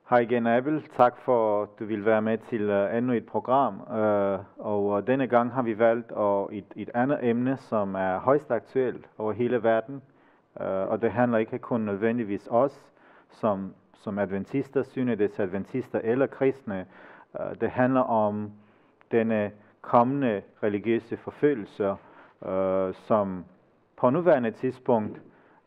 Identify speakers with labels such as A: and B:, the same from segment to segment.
A: Hej igen, Abel. Tak for, at du vil være med til endnu et program. Og denne gang har vi valgt et andet emne, som er højst aktuelt over hele verden. Og det handler ikke kun nødvendigvis os, som adventister, synedes adventister eller kristne. Det handler om denne kommende religiøse forfølgelse, som på nuværende tidspunkt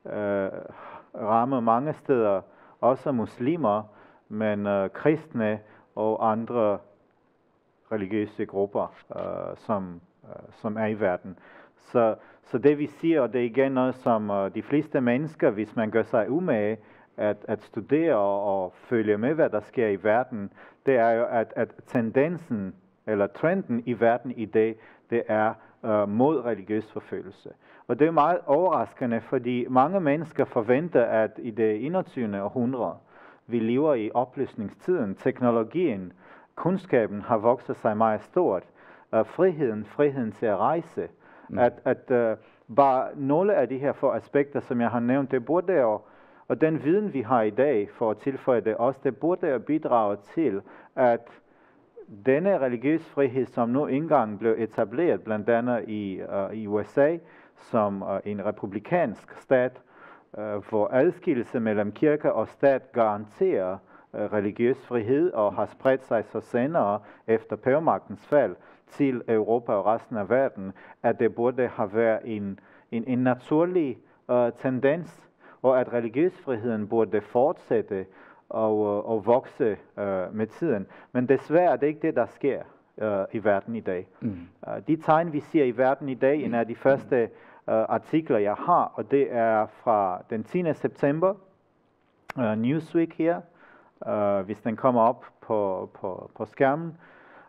A: rammer mange steder, også muslimer, men kristne og andre religiøse grupper, som er i verden. Så det vi siger, og det er igen noget, som de fleste mennesker, hvis man gør sig umage at studere og følge med, hvad der sker i verden, det er jo, at tendensen eller trenden i verden i dag, det er mod religiøs forfølgelse. Og det er meget overraskende, fordi mange mennesker forventer, at i det 21. århundrede, vi lever i oplysningstiden, teknologien, kundskaben har vokset sig meget stort, friheden til at rejse, at bare nogle af de her få aspekter, som jeg har nævnt, det burde jo, og den viden, vi har i dag, for at tilføje det også, det burde jo bidrage til, at denne religiøs frihed, som nu engang blev etableret, blandt andet i USA, som en republikansk stat, hvor adskillelse mellem kirke og stat garanterer religiøs frihed og har spredt sig så senere efter pavemagtens fald til Europa og resten af verden, at det burde have været en naturlig tendens, og at religiøs friheden burde fortsætte og vokse med tiden. Men desværre er det ikke det, der sker i verden i dag. De tegn, vi ser i verden i dag, en af de første artikler, jeg har, og det er fra den 10. september, Newsweek her, hvis den kommer op på skærmen,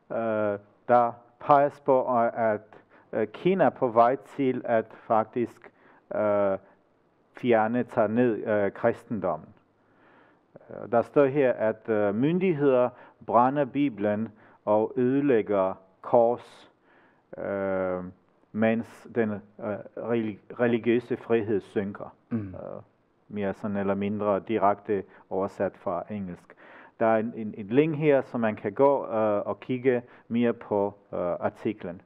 A: der peges på, at Kina er på vej til at faktisk tage ned kristendommen. Der står her, at myndigheder brænder Bibelen og ødelægger kors, mens den religiøse frihed synker. Mere sådan eller mindre direkte oversat fra engelsk. Der er en link her, så man kan gå og kigge mere på artiklen.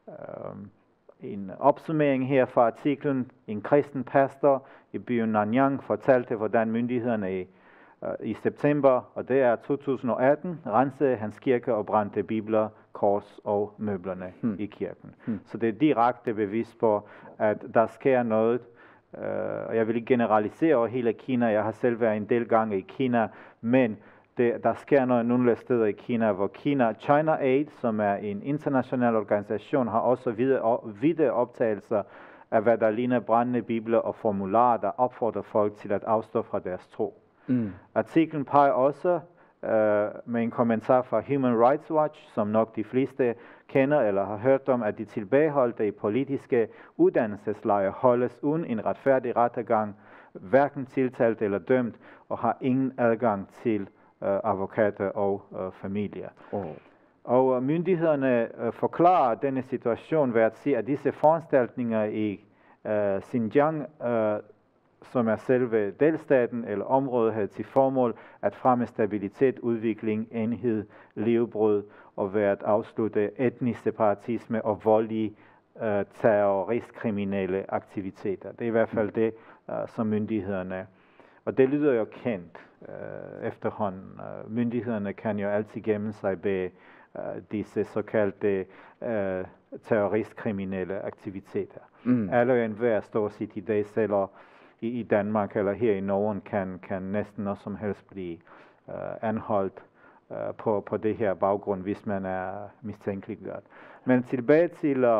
A: En opsummering her fra artiklen. En kristen pastor i byen Nanyang fortalte, hvordan myndighederne i september, og det er 2018, rensede hans kirke og brændte bibler, kors og møblerne i kirken. Så det er direkte bevis på, at der sker noget. Og jeg vil ikke generalisere over hele Kina. Jeg har selv været en del gange i Kina, men der sker noget nogle steder i Kina, hvor China Aid, som er en international organisation, har også videre optagelser af, hvad der ligner brændende bibler og formularer, der opfordrer folk til at afstå fra deres tro. Artiklen peger også med en kommentar fra Human Rights Watch, som nok de fleste kender eller har hørt om, at de tilbageholdte i politiske uddannelseslejre holdes uden en retfærdig rettergang, hverken tiltalt eller dømt, og har ingen adgang til advokater og familier. Og myndighederne forklarer denne situation ved at sige, at disse foranstaltninger i Xinjiang, som er selve delstaten eller området, havde til formål at fremme stabilitet, udvikling, enhed, levebrød og ved at afslutte etnisk separatisme og voldelige terroristkriminelle aktiviteter. Det er i hvert fald det, som myndighederne. Og det lyder jo kendt efterhånden. Myndighederne kan jo altid gemme sig bag disse såkaldte terroristkriminelle aktiviteter. Alle enhver står sit i dag selv i Danmark eller her i Norge kan næsten noget som helst blive anholdt på det her baggrund, hvis man er mistænkeliggjort. Men tilbage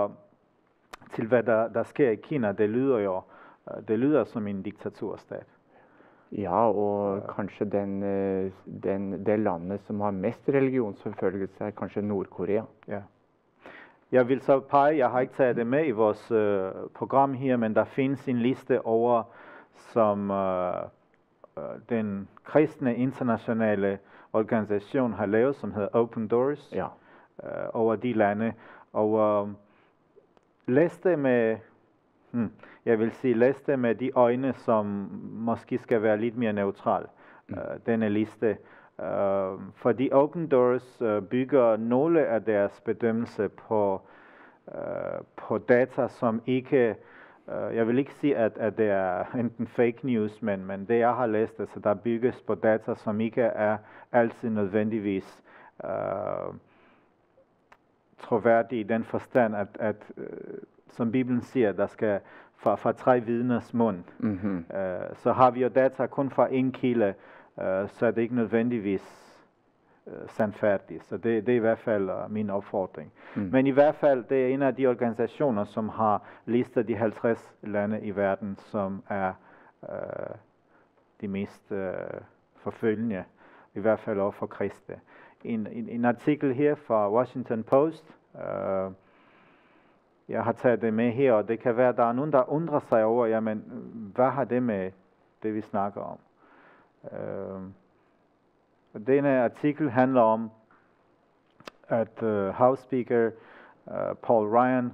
A: til hvad der sker i Kina, det lyder som en diktaturstat.
B: Ja, og kanskje det landet som har mest religionsforfølgelse er kanskje Nordkorea.
A: Ja. Jeg vil så pege, jeg har ikke taget det med i vores program her, men der findes en liste over, som den kristne internationale organisation har lavet, som hedder Open Doors, over de lande. Og læs det med, læs det med de øjne, som måske skal være lidt mere neutral. Denne liste Fordi Open Doors bygger nogle af deres bedømmelse på data, som ikke, jeg vil ikke sige, at det er enten fake news, men det jeg har læst, altså der bygges på data, som ikke er altid nødvendigvis troværdige i den forstand, at som Bibelen siger, der skal fra 3 vidners mund. Så har vi jo data kun fra en kilde, så er det ikke nødvendigvis sandfærdigt. Så det er i hvert fald min opfordring. Men i hvert fald, det er en af de organisationer, som har listet de 50 lande i verden, som er de mest forfølgende, i hvert fald over for kristne. En artikel her fra Washington Post, jeg har taget det med her, og det kan være, at der er nogen, der undrer sig over, jamen, hvad har det med det, vi snakker om? Denne artikel handler om, at House Speaker Paul Ryan,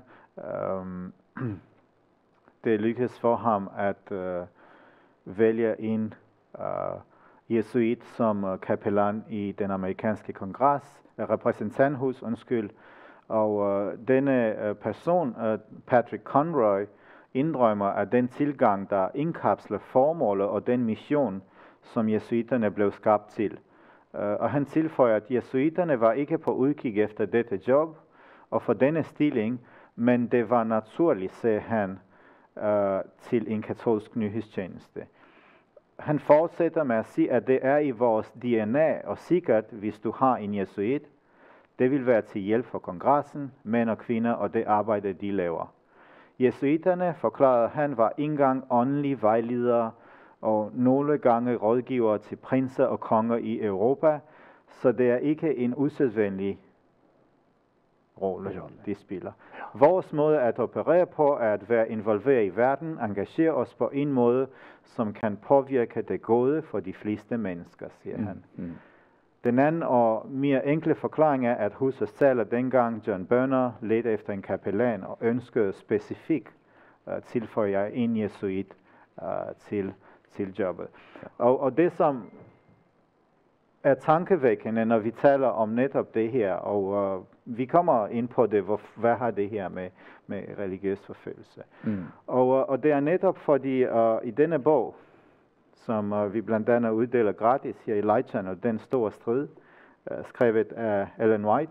A: det lykkedes for ham at vælge en jesuit som kapellan i den amerikanske kongres, repræsentanthus, og denne person, Patrick Conroy, indrømmer, at den tilgang, der indkapsler formålet og den mission, som jesuiterne blev skabt til. Og han tilføjer, at jesuiterne var ikke på udkig efter dette job og for denne stilling, men det var naturligt, sagde han, til en katolsk nyhedstjeneste. Han fortsætter med at sige, at det er i vores DNA, og sikkert, hvis du har en jesuit, det vil være til hjælp for kongressen, mænd og kvinder og det arbejde, de laver. Jesuiterne, forklarede han, var engang åndelige vejledere og nogle gange rådgivere til prinser og konger i Europa, så det er ikke en usædvanlig rolle, de spiller. Vores måde at operere på er at være involveret i verden, engagere os på en måde, som kan påvirke det gode for de fleste mennesker, siger han. Den anden og mere enkle forklaring er, at huset selv dengang John Berner ledte efter en kapellan og ønskede specifikt tilføje en jesuit til jobbet. Og det som er tankevækkende, når vi taler om netop det her, og vi kommer ind på det, hvad har det her med religiøs forfølgelse. Og det er netop fordi i denne bog, som vi blandt andet uddeler gratis her i Light Channel, Den Store Strid, skrevet af Ellen White,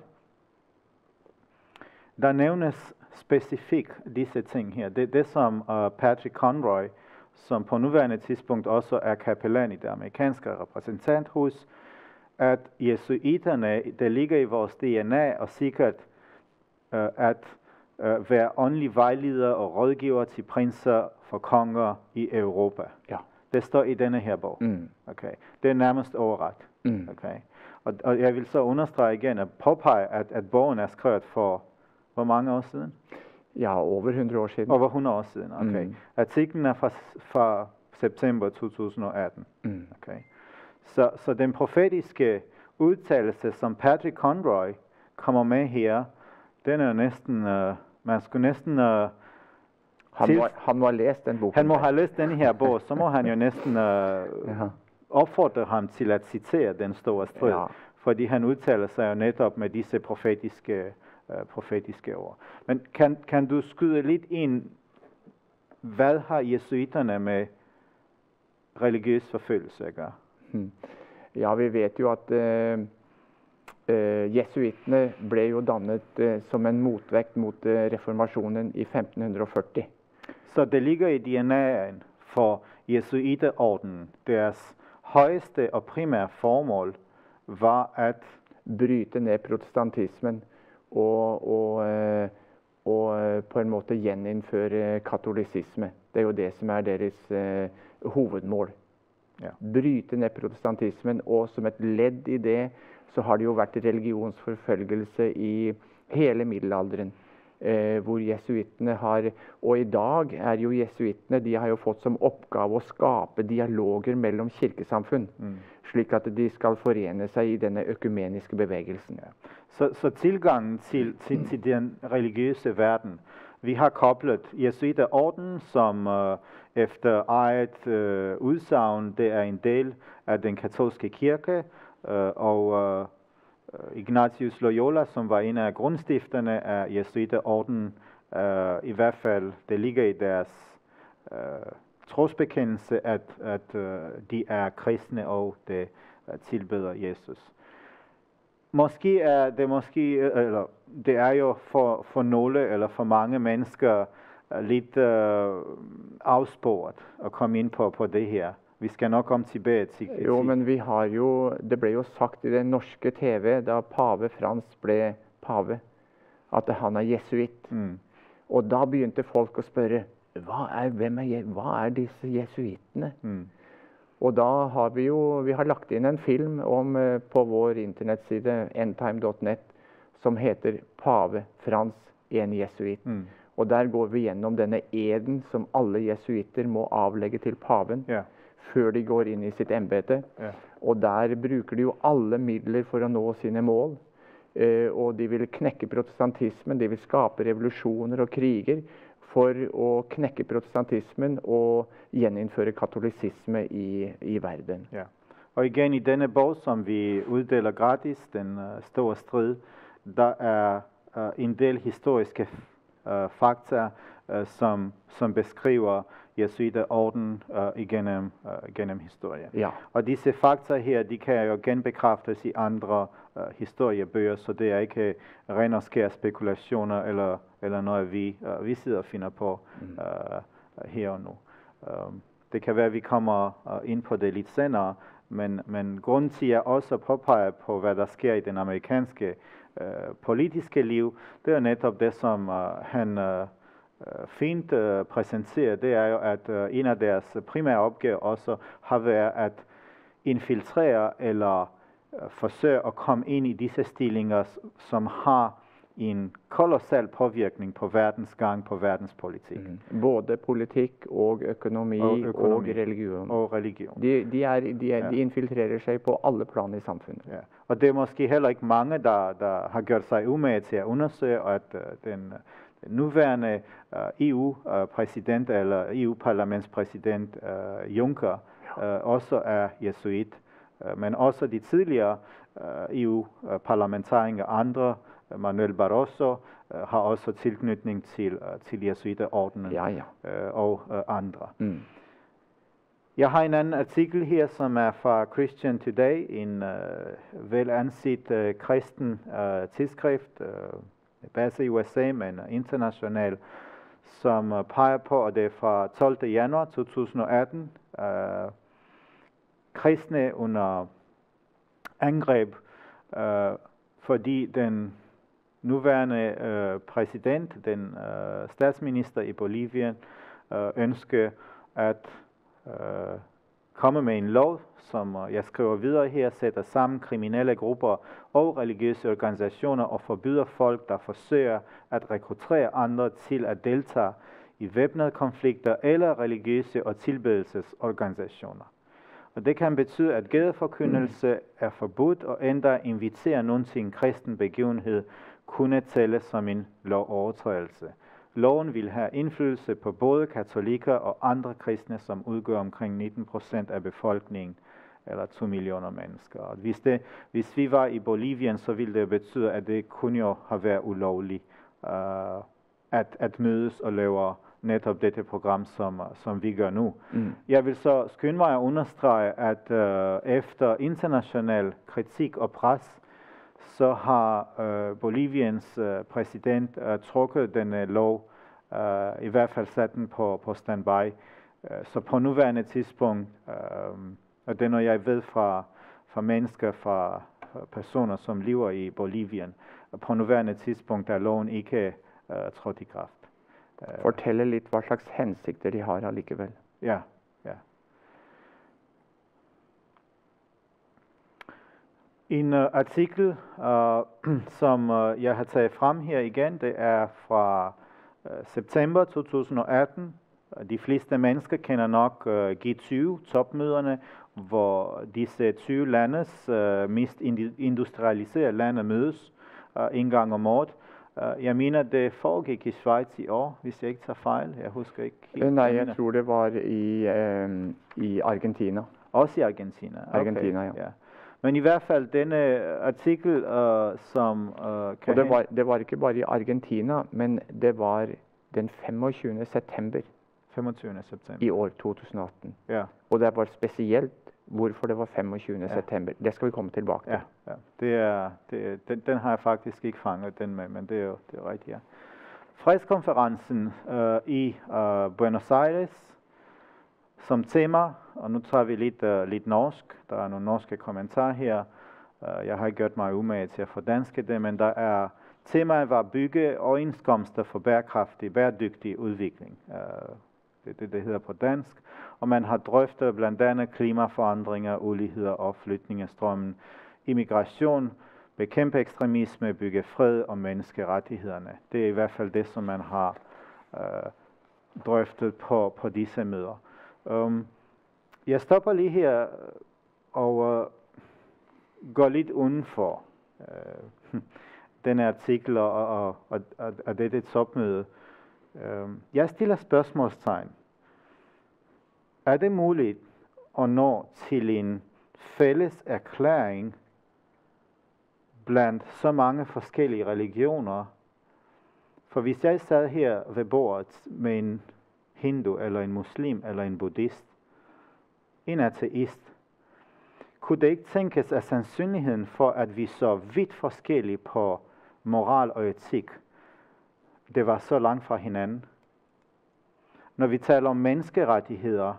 A: der nævnes specifikt disse ting her. Det som Patrick Conroy, som på nuværende tidspunkt også er kapellan i det amerikanske repræsentanthus, at jesuiterne, det ligger i vores DNA, og sikkert at være åndelige vejledere og rådgiver til prinser for konger i Europa.
B: Ja.
A: Det står i denne her bog. Okay. Det er nærmest overret. Okay. Og jeg vil så understrege igen og påpege, at bogen er skrevet for hvor mange år siden?
B: Ja, over 100 år siden.
A: Over 100 år siden, okay. Artiklen er fra september 2018. Okay. Så den profetiske udtalelse, som Patrick Conroy kommer med her, den er næsten, man skulle næsten...
B: Han må have læst den bog.
A: Han må have læst denne her bog, så må han jo næsten opfordre ham til at citere Den Store Strid, fordi han udtaler sig jo netop med disse profetiske ord. Men kan du skyde lidt ind, hvad har jesuiterne med religiøs forfølgelse at gøre?
B: Ja, vi vet jo at jesuitene ble jo dannet som en motvægt mot reformationen i 1540.
A: Så det ligger i DNA'en for jesuiterordenen. Deres højeste og primære formål var at
B: bryte ned protestantismen og på en måte gjeninnføre katolicisme. Det er jo det som er deres hovedmål.
A: Ja.
B: Bryte ned protestantismen, og som et ledd i det så har det jo vært religionsforfølgelse i hele middelalderen, hvor jesuitene har, og i dag er jo jesuitene, de har jo fått som oppgave å skape dialoger mellom kirkesamfunn, slik at de skal forene seg i denne økumeniske bevegelsen.
A: Ja. Så tilgangen til den religiøse verden, vi har koblet jesuiterorden, som efter eget udsagn, det er en del af den katolske kirke, og Ignatius Loyola, som var en af grundstifterne af Jesuiterordenen, i hvert fald det ligger i deres trosbekendelse, at de er kristne og de tilbeder Jesus. Måske er det eller det er jo for nogle eller for mange mennesker lidt afsporet at komme ind på det her. Vi skal nok komme tilbage til.
B: Jo, men vi har jo, det blev jo sagt i det norske TV, da pave Frans blev pave, at han er jesuit. Og da begynte folk at spørge, hvad er disse jesuitene? Og da har vi har lagt ind en film om på vår internetside endtime.net, som heter Pave Frans, en jesuit. Og der går vi gjennom denne eden som alle jesuiter må avlegge til paven, før de går inn i sitt embete. Og der bruker de jo alle midler for å nå sine mål. Og de vil knekke protestantismen, de vil skape revolusjoner og kriger for å knekke protestantismen og gjeninnføre katolisisme i verden.
A: Ja. Og igen i denne bog, som vi uddeler gratis, Den store strid, der er en del historiske fakta, som beskriver Jesuiterordenen gennem historien.
B: Ja.
A: Og disse fakta her, de kan jo genbekræftes i andre historiebøger, så det er ikke ren og skær spekulationer eller noget, vi sidder og finder på her og nu. Det kan være, at vi kommer ind på det lidt senere, men grunden til, at jeg også påpeger på, hvad der sker i den amerikanske politiske liv, det er netop det, som han fint præsenterer. Det er jo, at en af deres primære opgaver også har været at infiltrere eller forsøge at komme ind i disse stillinger, som har en kolossal påvirkning på verdens gang, på verdenspolitik.
B: Både politik og økonomi og religion. De infiltrerer sig på alle plan i samfunnet.
A: Ja. Og det er måske heller ikke mange, der har gjort sig umage til at undersøge, at den nuværende EU-præsident eller EU-parlamentspræsident Juncker også er jesuit. Men også de tidligere EU-parlamentarikere, andre, Manuel Barroso, har også tilknytning til Jesuiterordenen og andre. Jeg har en anden artikel her, som er fra Christian Today, en vel anset kristen tidsskrift, base i USA, men international, som peger på, at det er fra 12. januar 2018, kristne under angreb, fordi den nuværende præsident, den statsminister i Bolivien, ønsker at komme med en lov, som jeg skriver videre her, sætter sammen kriminelle grupper og religiøse organisationer og forbyder folk, der forsøger at rekruttere andre til at deltage i væbnede konflikter eller religiøse og tilbedelsesorganisationer. Og det kan betyde, at gadeforkyndelse er forbudt, og endda invitere nogen til en kristen begivenhed kunne tælles som en lovovertrædelse. Loven vil have indflydelse på både katolikker og andre kristne, som udgør omkring 19% af befolkningen, eller 2 millioner mennesker. Og hvis vi var i Bolivien, så ville det betyde, at det kunne jo have været ulovligt at mødes og lave netop dette program, som vi gør nu. Jeg vil så skynde mig at understrege, at efter international kritik og pres, så har Boliviens præsident trukket denne lov, i hvert fald sat den på standby. Så på nuværende tidspunkt, og det er noget jeg ved fra mennesker, fra personer, som lever i Bolivien, på nuværende tidspunkt er loven ikke trådt i kraft.
B: Fortælle lidt, hvad slags hensigter de har alligevel.
A: Ja. En artikel, som jeg har taget frem her igen, det er fra september 2018. De fleste mennesker kender nok G20-topmøderne, hvor disse 20 landes mest industrialiserede lande mødes en gang om året. Jeg mener, det foregik i Schweiz i år, hvis jeg ikke tager fejl. Jeg husker ikke helt.
B: Nej, jeg tror det var i Argentina.
A: Også i Argentina?
B: Argentina, ja.
A: Men i hvert fald denne artikel, som kan...
B: Og det var ikke bare i Argentina, men det var den 25. september
A: 25. september.
B: i år 2018.
A: Ja.
B: Og det var spesielt hvorfor det var 25. september. Det skal vi komme tilbake til.
A: Ja. Den har jeg faktisk ikke fanget den med, men det er jo rigtigt, ja. Fredskonferencen i Buenos Aires som tema, og nu tager vi lidt norsk. Der er nogle norske kommentarer her. Jeg har ikke gjort mig umage til at fordanske det, men der er temaet var bygge overenskomster for bæredygtig udvikling. Det hedder på dansk. Og man har drøftet blandt andet klimaforandringer, uligheder og flytningestrømmen, immigration, bekæmpe ekstremisme, bygge fred og menneskerettighederne. Det er i hvert fald det, som man har drøftet på disse møder. Jeg stopper lige her og går lidt udenfor denne artikel og dette topmøde. Jeg stiller spørgsmålstegn. Er det muligt at nå til en fælles erklæring blandt så mange forskellige religioner? For hvis jeg sad her ved bordet med en hindu, eller en muslim, eller en buddhist, en ateist, kunne det ikke tænkes, at sandsynligheden for, at vi så vidt forskellige på moral og etik, det var så langt fra hinanden? Når vi taler om menneskerettigheder,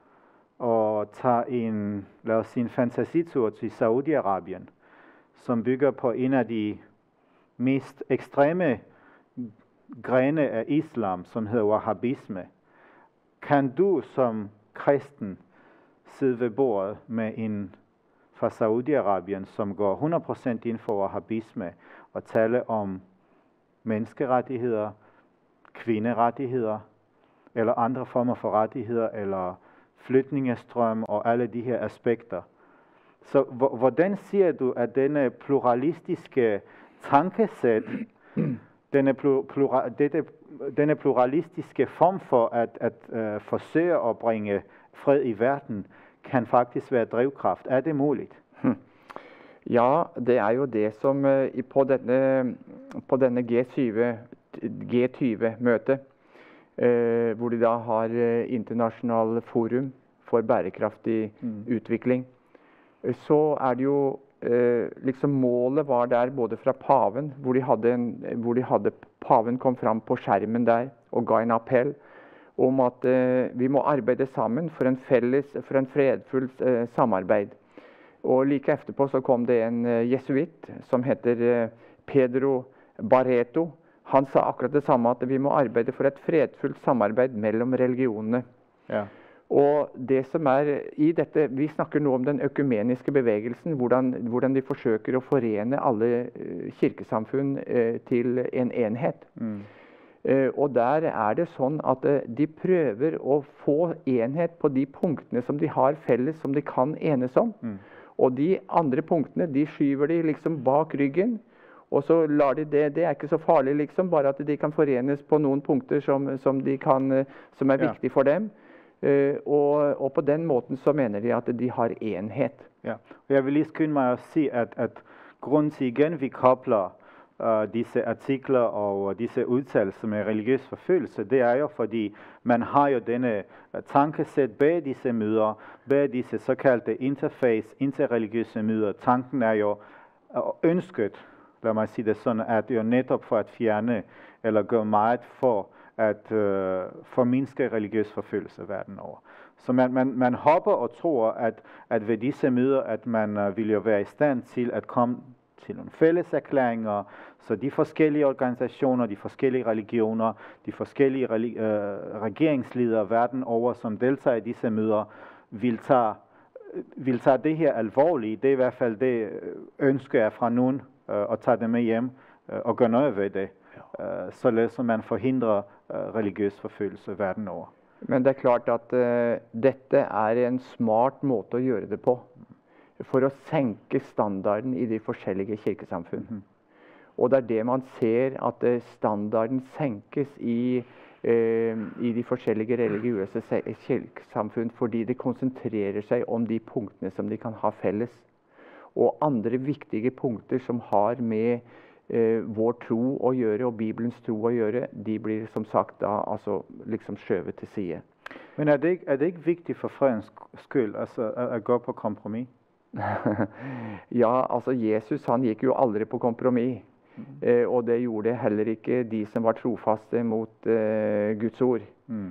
A: og tager lad os sige, en fantasitur til Saudi-Arabien, som bygger på en af de mest ekstreme grene af islam, som hedder wahhabisme. Kan du som kristen sidde ved bordet med en fra Saudi-Arabien, som går 100% ind for wahhabisme, og tale om menneskerettigheder, kvinderettigheder, eller andre former for rettigheder, eller flytningestrøm og alle de her aspekter? Så hvordan siger du, at denne pluralistiske tankesæt, denne pluralistiske form for at forsøge at bringe fred i verden, kan faktisk være drivkraft? Er det muligt?
B: Ja, det er jo det som på denne G20-møte, hvor de da har internasjonal forum for bærekraftig utvikling, så er det jo liksom målet var der både fra paven, hvor de hadde paven kom fram på skjermen der og ga en appell om at vi må arbeide sammen for en fredfull samarbeid. Og like efterpå så kom det en jesuit som heter Pedro Barreto. Han sa akkurat det samme, at vi må arbeide for et fredfullt samarbeid mellom religionene.
A: Ja.
B: Og det som er i dette, vi snakker nå om den økumeniske bevegelsen, hvordan de forsøker å forene alle kirkesamfunn til en enhet. Og der er det sånn at de prøver å få enhet på de punktene som de har felles, som de kan enes om. Og de andre punktene, de skyver de liksom bak ryggen, og så lar de det er ikke så farlig liksom, bare at de kan forenes på noen punkter som er viktig for dem. Og på den måten så mener de at de har enhet.
A: Ja, og jeg vil lige skynde mig at sige, at grunden til igen vi kobler disse artikler og disse udtalelser med religiøs forfølgelse, det er jo fordi man har jo denne tankesæt bag disse møder, bag disse såkaldte interreligiøse møder. Tanken er jo ønsket, lad mig sige det sådan, at det er netop for at fjerne eller gøre meget for at formindske religiøs forfølgelse verden over. Så man håber og tror, at ved disse møder, at man vil jo være i stand til at komme til nogle fælles erklæringer, så de forskellige organisationer, de forskellige religioner, de forskellige regeringsledere verden over, som deltager i disse møder, vil tage det her alvorligt. Det er i hvert fald det ønske er fra nogen at tage det med hjem og gøre noget ved det, således at man forhindrer religiøs forfølgelse verden over.
B: Men det er klart at dette er en smart måte å gjøre det på, for å senke standarden i de forskjellige kirkesamfunn. Og det er det man ser, at standarden senkes i de forskjellige religiøse kirkesamfunn, fordi det konsentrerer seg om de punktene som de kan ha felles. og andre viktige punkter som har med vår tro å gjøre, og Bibelens tro å gjøre, de blir som sagt da altså liksom skjøvet til side.
A: Men er det ikke vigtigt for fredens skyld, altså at gå på kompromis?
B: Ja, altså Jesus han gikk jo aldri på kompromis. Og det gjorde heller ikke de som var trofaste mot Guds ord.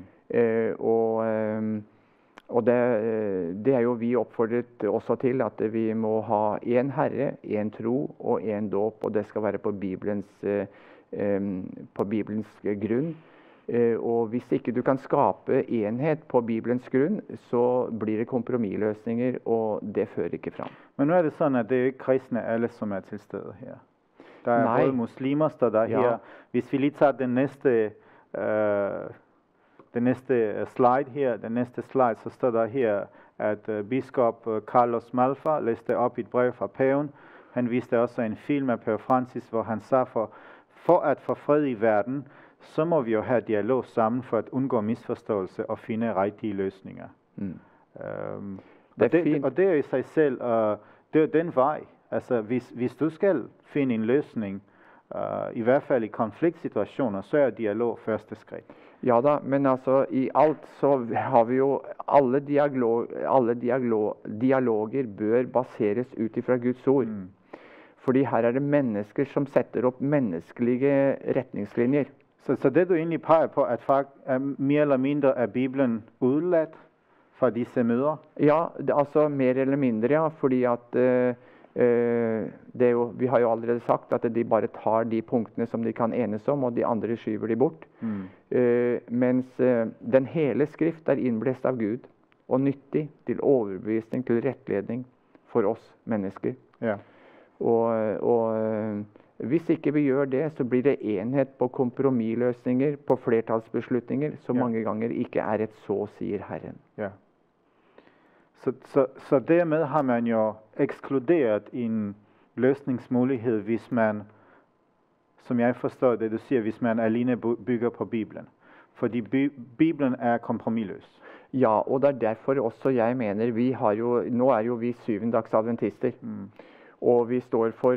B: Og det er jo vi oppfordret også til, at vi må ha en Herre, en tro og en dåp, og det skal være på Bibelens grunn. Og hvis ikke du kan skape enhet på Bibelens grunn, så blir det kompromissløsninger, og det fører ikke fram.
A: Men nu er det sådan, at det er ikke kristne alle, som er til stede her. Der er
B: Nej.
A: både muslimer, der er her.
B: Ja.
A: Hvis vi lige tager den næste slide her, så står der her, at biskop Carlos Malfa læste op et brev fra paven. Han viste også en film af Pave Francis, hvor han sagde, for at få fred i verden, så må vi jo have dialog sammen for at undgå misforståelse og finde rigtige løsninger. Og det er i sig selv, det er den vej. Altså, hvis du skal finde en løsning, i hvert fald i konfliktsituationer, så er dialog første skridt.
B: Ja da, men altså i alt så har vi jo alle dialoger bør baseres ut ifra Guds ord. Fordi her er det mennesker som setter opp menneskelige retningslinjer.
A: Så det du egentlig peger på, at mere eller mindre er Bibelen udladt fra disse møder?
B: Ja, altså mer eller mindre, ja. Fordi at vi har jo allerede sagt at de bare tar de punktene som de kan enes om, og de andre skyver de bort. Mens den hele skrift er innblåst av Gud, og nyttig til overbevisning, til rettledning for oss mennesker.
A: Ja.
B: Og hvis ikke vi gjør det, så blir det enhet på kompromissløsninger, på flertallsbeslutninger, som mange ganger ikke er et så sier Herren.
A: Ja. Så dermed har man jo ekskluderet en løsningsmulighed, hvis man, som jeg forstår det, du siger, hvis man alene bygger på Bibelen. Fordi Bibelen er kompromisløs.
B: Ja, og det er derfor også jeg mener, nå er jo vi syvendedagsadventister. Og vi står for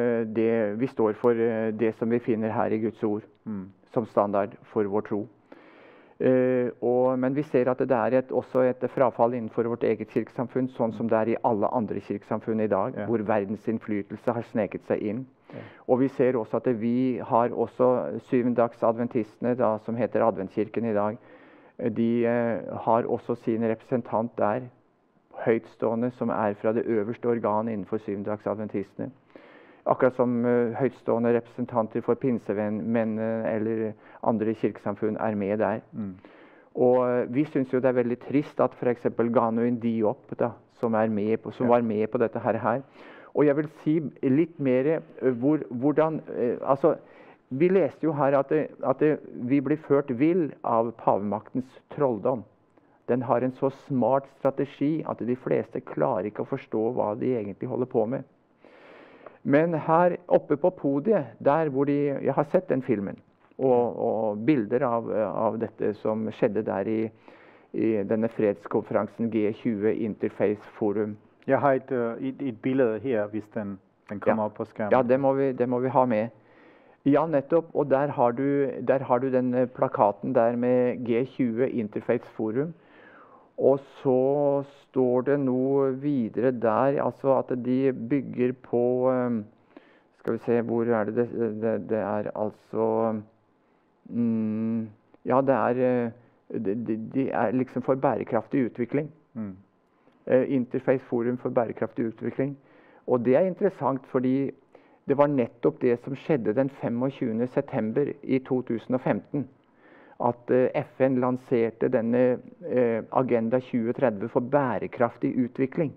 B: det som vi finner her i Guds ord, som standard for vår tro. Men vi ser at det er også et frafall innenfor vårt eget kirkesamfunn, sånn som det er i alle andre kirkesamfunn i dag, hvor verdens innflytelse har sneket seg inn. Og vi ser også at vi har også syvendedagsadventistene, som heter Adventkirken i dag, de har også sin representant der, høytstående, som er fra det øverste organet innenfor syvendedagsadventistene. Akkurat som høytstående representanter for pinsevenn eller andre kirkesamfunn er med der. Og vi synes jo det er veldig trist at for eksempel Gano Diop, som var med på dette her. Og jeg vil si litt mer hvordan, altså vi leste jo her at vi blir ført vill av pavemaktens trolldom. Den har en så smart strategi at de fleste klarer ikke å forstå hva de egentlig holder på med. Men her oppe på podiet, der hvor jeg har sett den filmen, og bilder av dette som skjedde der i denne fredskonferansen G20 Interfaith Forum.
A: Jeg har et billede her, hvis den kommer opp på skjermen.
B: Ja, det må vi ha med. Ja, nettopp. Og der har du den plakaten der med G20 Interfaith Forum. Og så står det noe videre der, altså at de bygger på, skal vi se, hvor er det, det er altså, ja det er liksom for bærekraftig utvikling. Interfaith Forum for bærekraftig utvikling. Og det er interessant, fordi det var nettopp det som skjedde den 25. september i 2015. At FN lanserte denne Agenda 2030 for bærekraftig utvikling.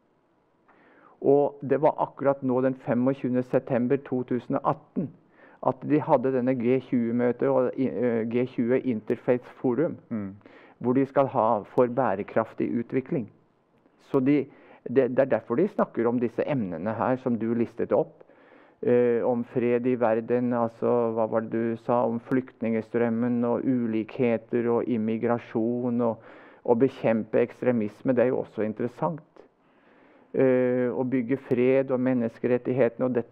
B: Og det var akkurat nå den 25. september 2018 at de hadde denne G20-møtet og G20 Interfaith Forum, hvor de skal ha for bærekraftig utvikling. Så det er derfor de snakker om disse emnene her som du listet opp. Om fred i verden, altså hva var det du sa, om flyktningestrømmen og ulikheter og immigrasjon og bekjempe ekstremisme, det er jo også interessant. å bygge fred og menneskerettighetene. Og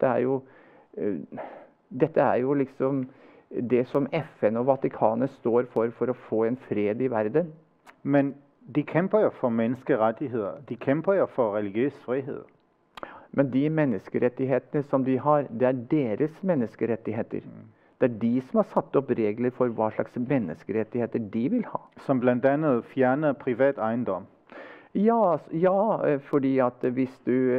B: dette er jo liksom det som FN og Vatikanet står for å få en fred i verden.
A: Men de kæmper jo for menneskerettigheder. De kæmper jo for religiøs frihed.
B: Men de menneskerettighetene som de har, det er deres menneskerettigheter. Det er de som har satt opp regler for hva slags menneskerettigheter de vil ha.
A: Som blandt andet fjerner privat ejendom.
B: Ja, fordi at hvis du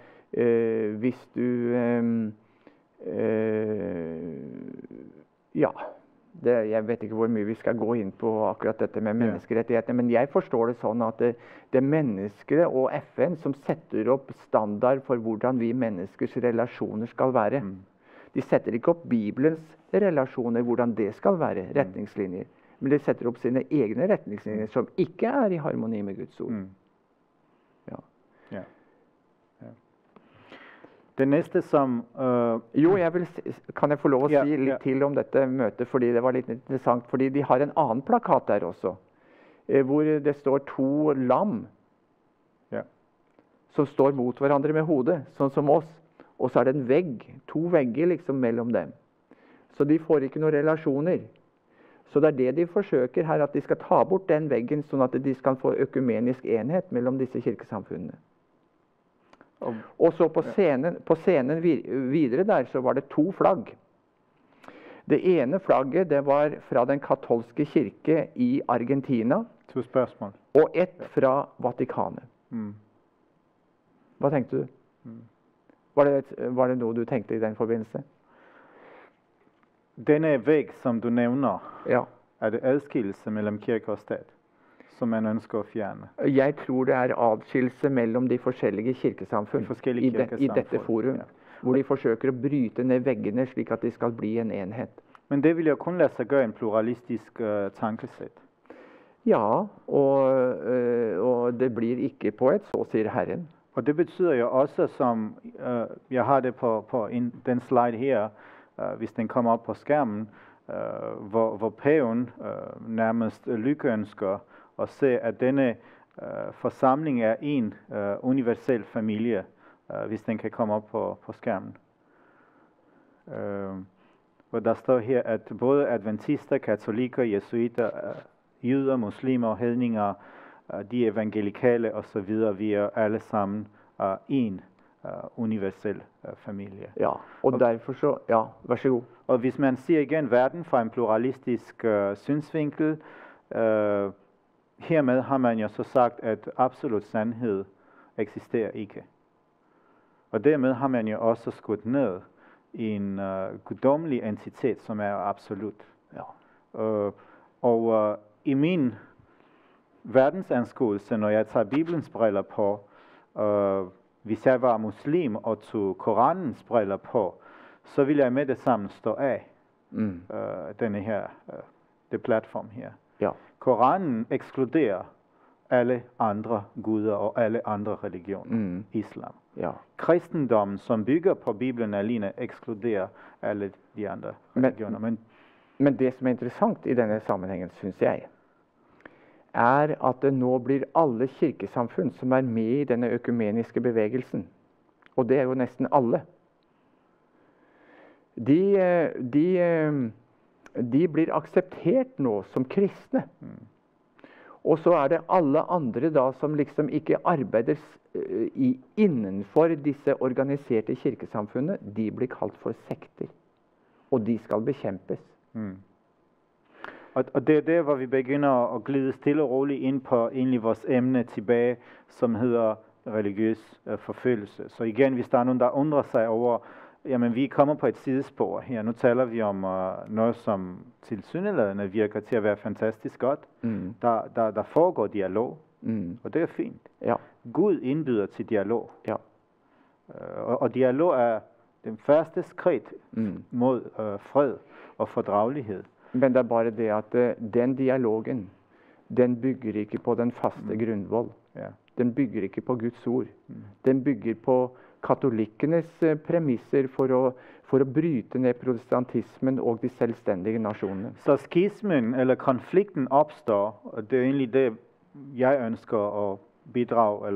B: ja, jeg vet ikke hvor mye vi skal gå inn på akkurat dette med menneskerettighetene, men jeg forstår det sånn at det er mennesker og FN som setter opp standard for hvordan vi menneskers relasjoner skal være. De setter ikke opp Bibelens relasjoner, hvordan det skal være, retningslinjer. Men de setter opp sine egne retningslinjer som ikke er i harmoni med Guds ord.
A: Det næste som...
B: Jo, kan jeg få lov å si litt til om dette møtet, fordi det var litt interessant. Fordi de har en annen plakat der også, hvor det står 2 lam som står mot hverandre med hodet, sånn som oss. Og så er det en vegg, 2 vegger liksom mellom dem. Så de får ikke noen relasjoner. Så det er det de forsøker her, at de skal ta bort den veggen, sånn at de skal få økumenisk enhet mellom disse kirkesamfunnene. Og så på scenen videre der så var det 2 flagg. Det ene flagget det var fra den katolske kirke i Argentina.
A: 2 spørsmål.
B: Og ett fra Vatikanet. Hva tenkte du? Var det noe du tenkte i den forbindelse?
A: Denne væg som du nævner, er det adskillelse mellom kirke og stat, som man ønsker å fjerne?
B: Jeg tror det er adskillelse mellom de forskjellige kirkesamfunn i dette forum, hvor de forsøker å bryte ned veggene slik at de skal bli en enhet.
A: Men det vil jo kun lade sig gøre en pluralistisk tankesæt.
B: Ja, og det blir ikke på et, så sier Herren.
A: Og det betyder jo også, som jeg har det på den slide her, hvis den kommer op på skærmen, hvor paven nærmest lykkeønsker at se, at denne forsamling er en universel familie, hvis den kan komme op på skærmen. Hvor der står her, at både adventister, katolikker, jesuiter, jøder, muslimer og hedninger, de evangelikale osv., vi er alle sammen en universel familie.
B: Ja, og derfor så, ja, vær så god.
A: Og hvis man ser igen verden fra en pluralistisk synsvinkel, hermed har man jo så sagt, at absolut sandhed eksisterer ikke. Og dermed har man jo også skudt ned i en guddommelig entitet, som er absolut. Ja. I min verdensanskuelse, når jeg tager Bibelens briller på, hvis jeg var muslim og tog Koranens briller på, så ville jeg med det samme stå af denne her, det platform her. Ja. Koranen ekskluderer alle andre guder og alle andre religioner. Islam. Ja. Kristendommen, som bygger på Bibelen alene, ekskluderer alle de andre religioner.
B: Men det som er interessant i denne sammenhengen, synes jeg, er at det nå blir alle kirkesamfunn som er med i denne økumeniske bevegelsen. Og det er jo nesten alle. De blir akseptert nå som kristne. Og så er det alle andre da som liksom ikke arbeider innenfor disse organiserte kirkesamfunnet. De blir kalt for sekter. Og de skal bekjempes.
A: Og det er der, hvor vi begynder at glide stille og roligt ind på egentlig vores emne tilbage, som hedder religiøs forfølgelse. Så igen, hvis der er nogen, der undrer sig over, jamen vi kommer på et sidespor her. Nu taler vi om noget, som tilsyneladende virker til at være fantastisk godt. Der foregår dialog, og det er fint. Ja. Gud indbyder til dialog. Ja. Og dialog er den første skridt mod fred og fordragelighed.
B: Men det er bare det at den dialogen, den bygger ikke på den faste grunnvoll. Ja. Den bygger ikke på Guds ord. Den bygger på katolikkenes premisser for å bryte ned protestantismen og de selvstendige nasjonene.
A: Så skismen eller konflikten opstår, og det er egentlig det, jeg ønsker at bidrage eller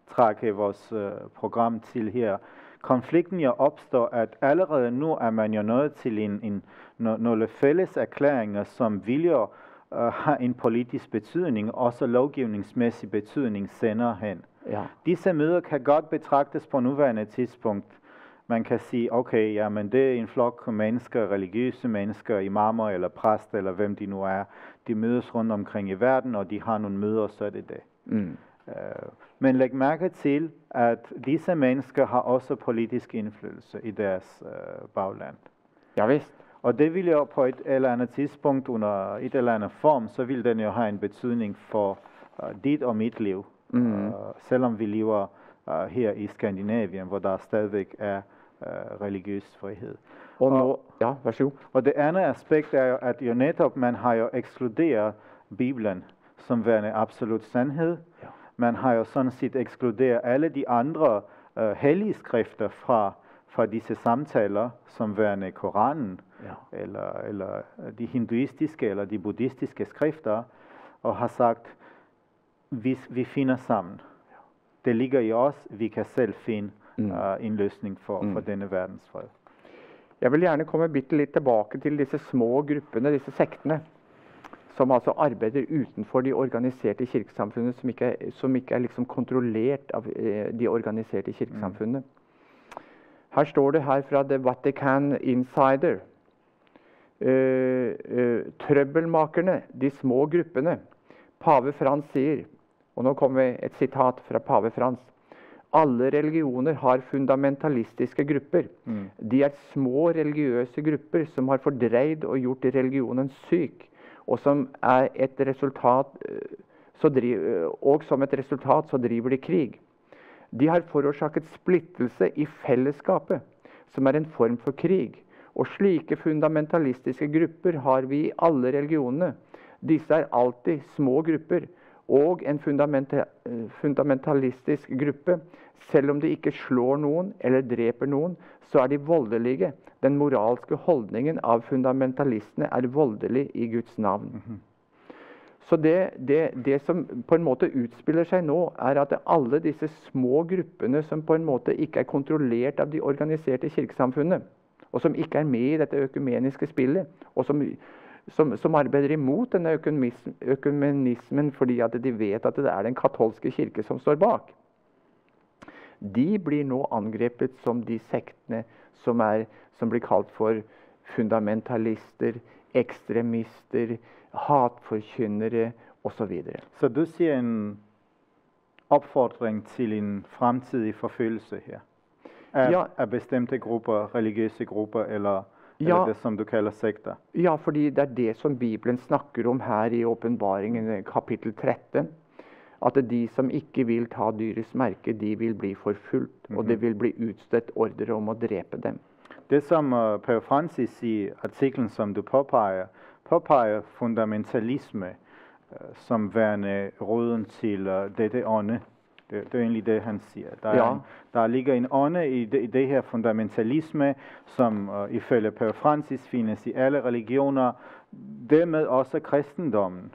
A: trække vores program til her. Konflikten jo opstår, at allerede nu er man jo nået til nogle fælles erklæringer, som vil jo have en politisk betydning, også lovgivningsmæssig betydning senere hen.
B: Ja.
A: Disse møder kan godt betragtes på nuværende tidspunkt. Man kan sige, okay, jamen det er en flok mennesker, religiøse mennesker, imamer eller præster, eller hvem de nu er. De mødes rundt omkring i verden, og de har nogle møder, så er det det. Men læg mærke til, at disse mennesker har også politisk indflydelse i deres bagland.
B: Ja, vist.
A: Og det vil jo på et eller andet tidspunkt, under et eller andet form, så vil den jo have en betydning for dit og mit liv. Selvom vi lever her i Skandinavien, hvor der stadigvæk er religiøs frihed.
B: Ja, værsgo.
A: Og det andet aspekt er jo, at jo netop man har jo ekskluderet Bibelen som værende absolut sandhed.
B: Ja.
A: Man har jo sådan set ekskluderet alle de andre hellige skrifter fra disse samtaler, som værende Koranen, eller de hinduistiske eller de buddhistiske skrifter, og har sagt, vi finder sammen. Det ligger i os, vi kan selv finde en løsning for denne verdensfred.
B: Jeg vil gjerne komme bitte litt tilbake til disse små gruppene, disse sektene, som altså arbeider utenfor de organiserte kirkesamfunnene, som ikke er liksom kontrollert av de organiserte kirkesamfunnene. Her står det her fra The Vatican Insider. Trøbbelmakerne, de små gruppene. Pave Frans sier, og nå kommer et sitat fra Pave Frans: alle religioner har fundamentalistiske grupper. De er små religiøse grupper som har fordreid og gjort religionen syk, og som et resultat så driver de krig. De har forårsaket splittelse i fellesskapet, som er en form for krig. Og slike fundamentalistiske grupper har vi i alle religionene. Disse er alltid små grupper, og en fundamentalistisk gruppe, selv om de ikke slår noen eller dreper noen, så er de voldelige. Den moralske holdningen av fundamentalistene er voldelig i Guds navn. Så det som på en måte utspiller seg nå, er at alle disse små gruppene som på en måte ikke er kontrollert av de organiserte kirkesamfunnet, og som ikke er med i dette økumeniske spillet, og som arbeider imot denne økumenismen fordi at de vet at det er den katolske kirke som står bak, de blir nå angrepet som de sektene som blir kalt for fundamentalister, ekstremister, hatforkynnere osv.
A: Så du sier en oppfordring til en fremtidig forfølgelse her? Af bestemte grupper, religiøse grupper, eller det som du kaller sekter?
B: Ja, fordi det er det som Bibelen snakker om her i Åpenbaringen kapittel 13. At de som ikke vil ta dyrets merke, de vil bli forfulgt, og det vil bli utstedt ordre om å drepe dem.
A: Det som Pave Francis i artiklen som du påpeger fundamentalisme som værende roden til dette ånde. Det er egentlig det, han siger. Der ligger en ånde i det her fundamentalisme, som ifølge Pave Francis findes i alle religioner, dermed også kristendommen.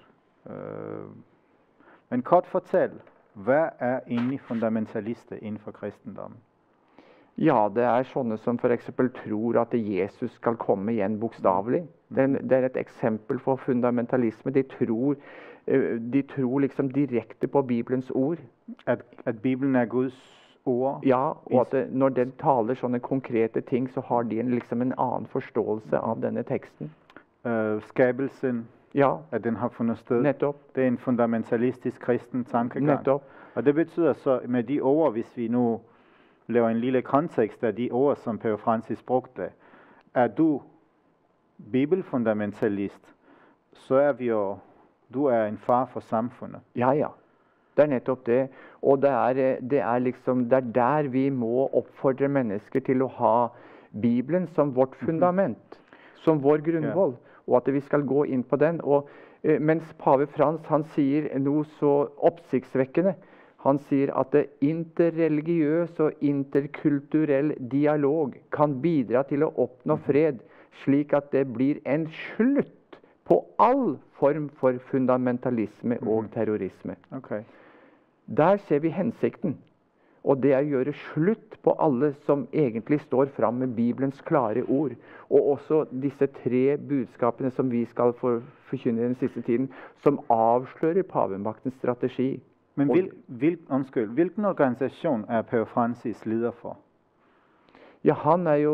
A: Men kort fortæl, hvad er egentlig fundamentalister inden for kristendommen?
B: Ja, det er sånne som for eksempel tror at Jesus skal komme igjen bokstavelig. Det er et eksempel for fundamentalisme. De tror liksom direkte på Bibelens ord.
A: At Bibelen er Guds ord?
B: Ja, og at når den taler sånne konkrete ting, så har de liksom en annen forståelse av denne teksten.
A: Skabelsen, at den har fundet sted.
B: Nettopp.
A: Det er en fundamentalistisk kristen tankegang.
B: Nettopp.
A: Og det betyder så, med de ord, hvis vi nu laver en lille kontekst af de ord, som Pave Francis brugte, er du bibelfundamentalist, så er du er en far for samfundet.
B: Ja. Det er nettopp det. Og det er der vi må oppfordre mennesker til å ha Bibelen som vårt fundament, som vår grunnvoll, og at vi skal gå inn på den. Og mens Pave Frans, han sier noe så oppsiktsvekkende. Han sier at interreligiøs og interkulturell dialog kan bidra til å oppnå fred, slik at det blir en slutt på all form for fundamentalisme og terrorisme.
A: Okay.
B: Der ser vi hensikten. Og det er å gjøre slutt på alle som egentlig står fram med Bibelens klare ord. Og også disse 3 budskapene som vi skal forkynne i den siste tiden, som avslører pavemaktens strategi.
A: Men hvilken organisasjon er Pave Francis leder for?
B: Ja, han er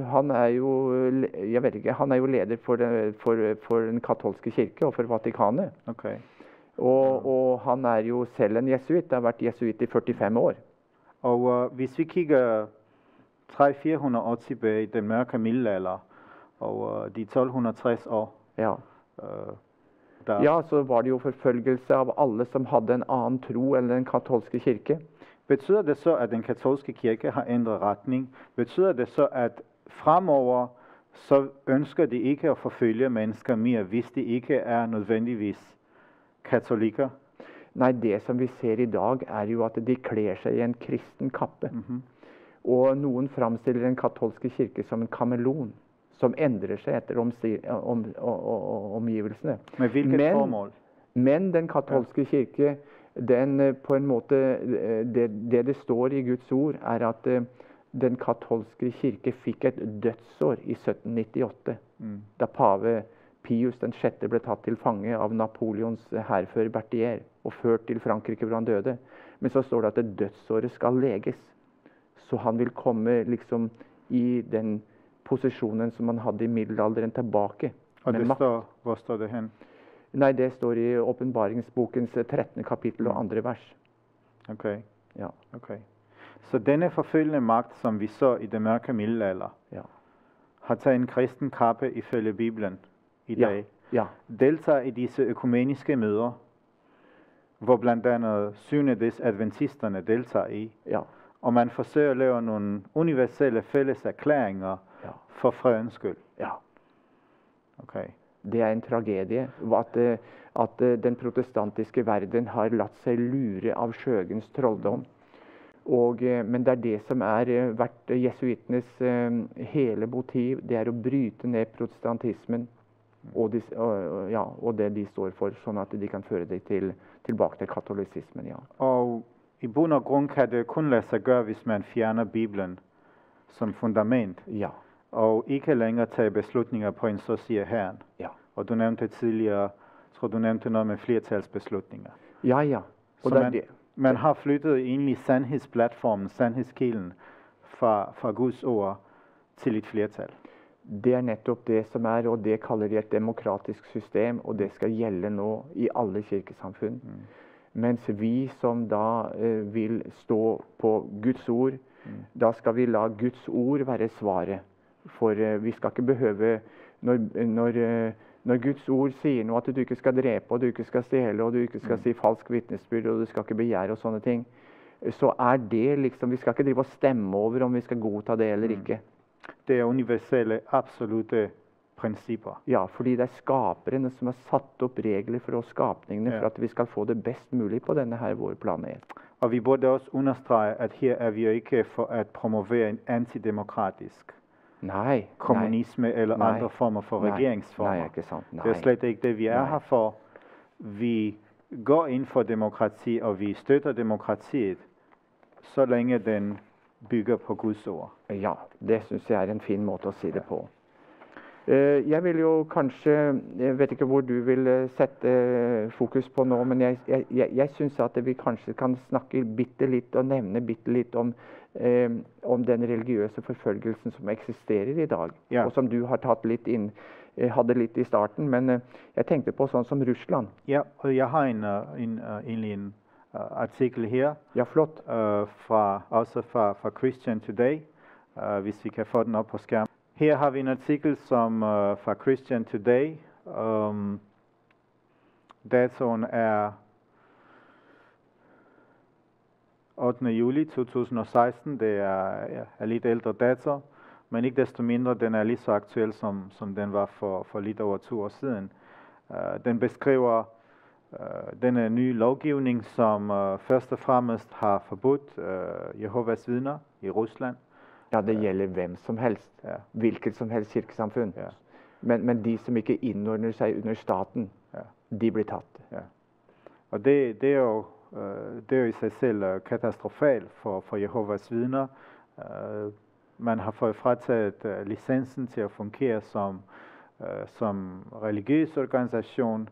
B: jo leder for den katolske kirke og for Vatikanet.
A: Okay.
B: Og han er jo selv en jesuit, har vært jesuit i 45 år.
A: Og hvis vi kigger 300-400 år tilbage i den mørke middelalder, og de 1260 år,
B: ja, så var det jo forfølgelse av alle som hadde en annen tro enn den katolske kirke.
A: Betyder det så, at den katolske kirke har ændret retning? Betyder det så, at fremover så ønsker de ikke at forfølge mennesker mere, hvis de ikke er nødvendigvis katolikker?
B: Nei, det som vi ser i dag er jo at de klæder seg i en kristen kappe. Og noen fremstiller den katolske kirke som en kameleon, som ændrer seg etter omgivelsene.
A: Med hvilket formål?
B: Men den katolske kirke, den på en måte, det står i Guds ord, er at den katolske kirke fikk et dødsår i 1798, da pave Pius den 6. ble tatt til fange av Napoleons hærfører Berthier og ført til Frankrike hvor han døde. Men så står det at det dødsåret skal leges. Så han vil komme liksom i den posisjonen som han hadde i middelalderen tilbake.
A: Og det hvor står det hen?
B: Nei, det står i Åpenbaringsbokens 13. kapittel og 2. vers.
A: Okay.
B: Ja.
A: Okay. Så denne forfølgende magt, som vi så i den mørke middelalder, har taget en kristen kappe ifølge Bibelen i dag. Deltager i disse økumeniske møder, hvor blandt andet syvendes adventisterne deltager i. Og man forsøger at lave nogle universelle fælles erklæringer for fredens skyld. Okay.
B: Det er en tragedie at den protestantiske verden har latt seg lure av skjøgens trolldom. Men det er det som er vært jesuittenes hele motiv. Det er å bryte ned protestantismen og det de står for, sånn at de kan føre det tilbake til katolisismen.
A: Og i bund og grund kan det kun lade sig gøre, hvis man fjerner Bibelen som fundament. Og ikke længere tage beslutninger på en så siger herren. Og du nævnte tidligere, jeg tror du nævnte noget med flertalsbeslutninger.
B: Og
A: man har flyttet egentlig sandhedsplatformen, sandhedskilden fra Guds ord til et flertal.
B: Det er nettopp det som er, og det kaller de et demokratisk system, og det skal gjelde nå i alle kirkesamfunn. Mens vi som da vil stå på Guds ord, da skal vi la Guds ord være svaret. For vi skal ikke behøve, når Guds ord sier noe at du ikke skal drepe, og du ikke skal stjele, og du ikke skal si falsk vitnesbyrd, og du skal ikke begjære og sånne ting, så er det liksom, vi skal ikke drive og stemme over om vi skal godta det eller ikke.
A: Det er universelle, absolutte prinsipper.
B: Ja, fordi det er skaperne som har satt opp regler for oss skapningene, for at vi skal få det best mulig på denne her vår planet.
A: Og vi burde også understrege, at her er vi jo ikke for at promovere en antidemokratisk kommunisme eller andre former for regeringsformer. Det er slet ikke det, vi er her for. Vi går ind for demokrati, og vi støtter demokratiet, så længe den bygger på Guds ord.
B: Ja, det synes jeg er en fin måte å si det på. Jeg vil jo kanskje, jeg vet ikke hvor du vil sette fokus på nå, men jeg synes at vi kanskje kan snakke bitte litt og nevne bitte litt om den religiøse forfølgelsen som eksisterer i dag, og som du har tatt litt inn, hadde litt i starten, men jeg tenkte på sånn som Russland.
A: Ja, og jeg har egentlig en artikel her,
B: flott.
A: Også fra Christian Today, hvis vi kan få den op på skærmen. Her har vi en artikel som fra Christian Today. Datoen er 8. juli 2016. Det er lidt ældre dato, men ikke desto mindre, den er lige så aktuel, som den var for lidt over 2 år siden. Den beskriver denne nye lovgivning, som først og fremmest har forbudt Jehovas vidner i Rusland.
B: Ja, det gjelder hvem som helst. Hvilket som helst kirkesamfunn. Men de som ikke innordner seg under staten, de blir tatt.
A: Og det er jo det er jo i sig selv katastrofalt for Jehovas vidner. Man har fået frataget licensen til at fungere som religiøs organisation.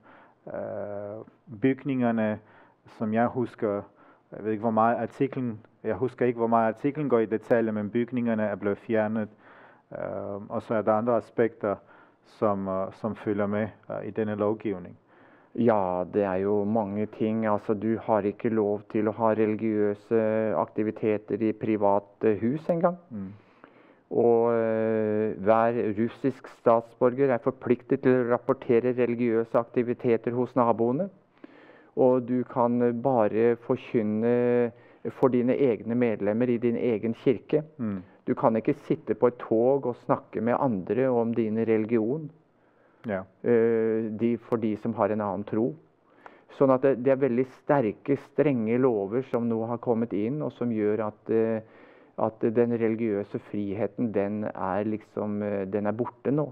A: Bygningerne, som jeg husker, jeg ved ikke, hvor meget artiklen går i detaljer, men bygningerne er blevet fjernet. Og så er der andre aspekter, som følger med i denne lovgivning.
B: Ja, det er jo mange ting. Altså, du har ikke lov til å ha religiøse aktiviteter i private hus engang. Og hver russisk statsborger er forpliktet til å rapportere religiøse aktiviteter hos naboene. Og du kan bare forkynne for dine egne medlemmer i din egen kirke. Du kan ikke sitte på et tog og snakke med andre om din religion.
A: Ja.
B: For de som har en annen tro. Sånn at det er veldig sterke, strenge lover som nå har kommet inn, og som gjør at den religiøse friheten, den er borte nå.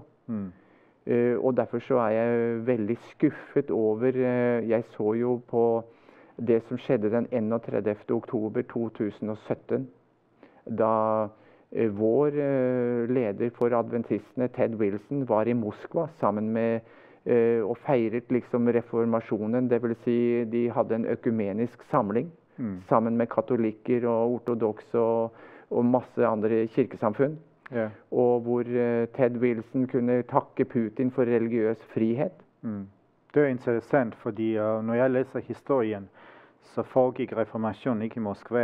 B: Og derfor så er jeg veldig skuffet over, jeg så jo på det som skjedde den 31. oktober 2017, da vår leder for adventistene, Ted Wilson, var i Moskva sammen med og feiret reformasjonen. Det vil si, de hadde en økumenisk samling sammen med katolikker og ortodoks og masse andre kirkesamfunn.
A: Ja.
B: Og hvor Ted Wilson kunne takke Putin for religiøs frihet.
A: Det er interessant, fordi når jeg læser historien, så foregik reformationen ikke i Moskva.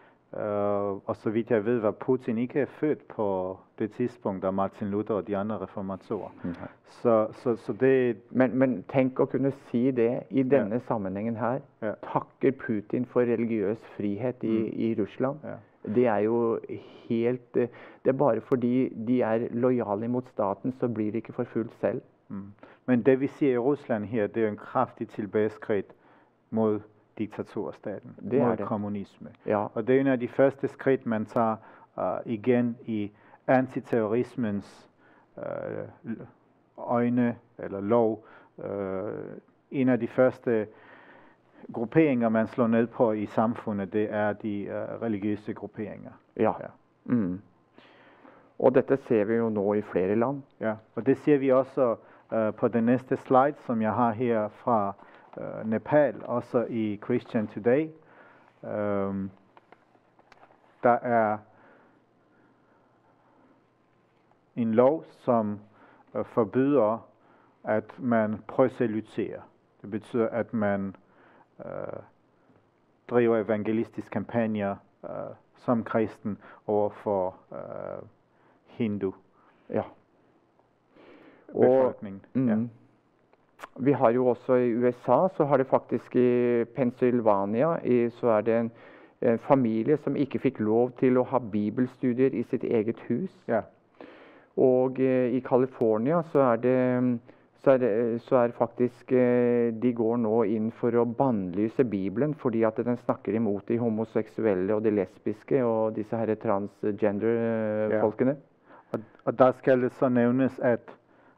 A: Og så vidt jeg ved, var Putin ikke født på det tidspunkt af Martin Luther og de andre reformatorer. Så det...
B: Men tenk å kunne si det i denne sammenhengen her. Takker Putin for religiøs frihet i Russland. Det er jo helt... Det er bare fordi de er lojale mot staten, så blir de ikke forfulgt selv.
A: Men det vi ser i Rusland her, det er en kraftig tilbageskridt mod diktaturstaten, mod kommunisme.
B: Ja.
A: Og det er en af de første skridt, man tager igen i antiterrorismens øjne eller lov. En af de første grupperinger, man slår ned på i samfundet, det er de religiøse grupperinger.
B: Ja. Og dette ser vi jo nå i flere land.
A: Ja, og det ser vi også på den næste slide, som jeg har her fra Nepal, også i Christian Today. Der er en lov, som forbyder, at man proselyterer. Det betyder, at man driver evangelistiske kampagner som kristen overfor hindu.
B: Ja.
A: Befolkningen. Ja.
B: Vi har jo også i USA, så har det faktisk i Pennsylvania, så er det en familie som ikke fikk lov til å ha bibelstudier i sitt eget hus.
A: Ja.
B: Og i California så er faktisk, de går nå inn for å bannlyse Bibelen, fordi at den snakker imot de homoseksuelle og de lesbiske og disse her transgender-folkene.
A: Og der skal det så nævnes, at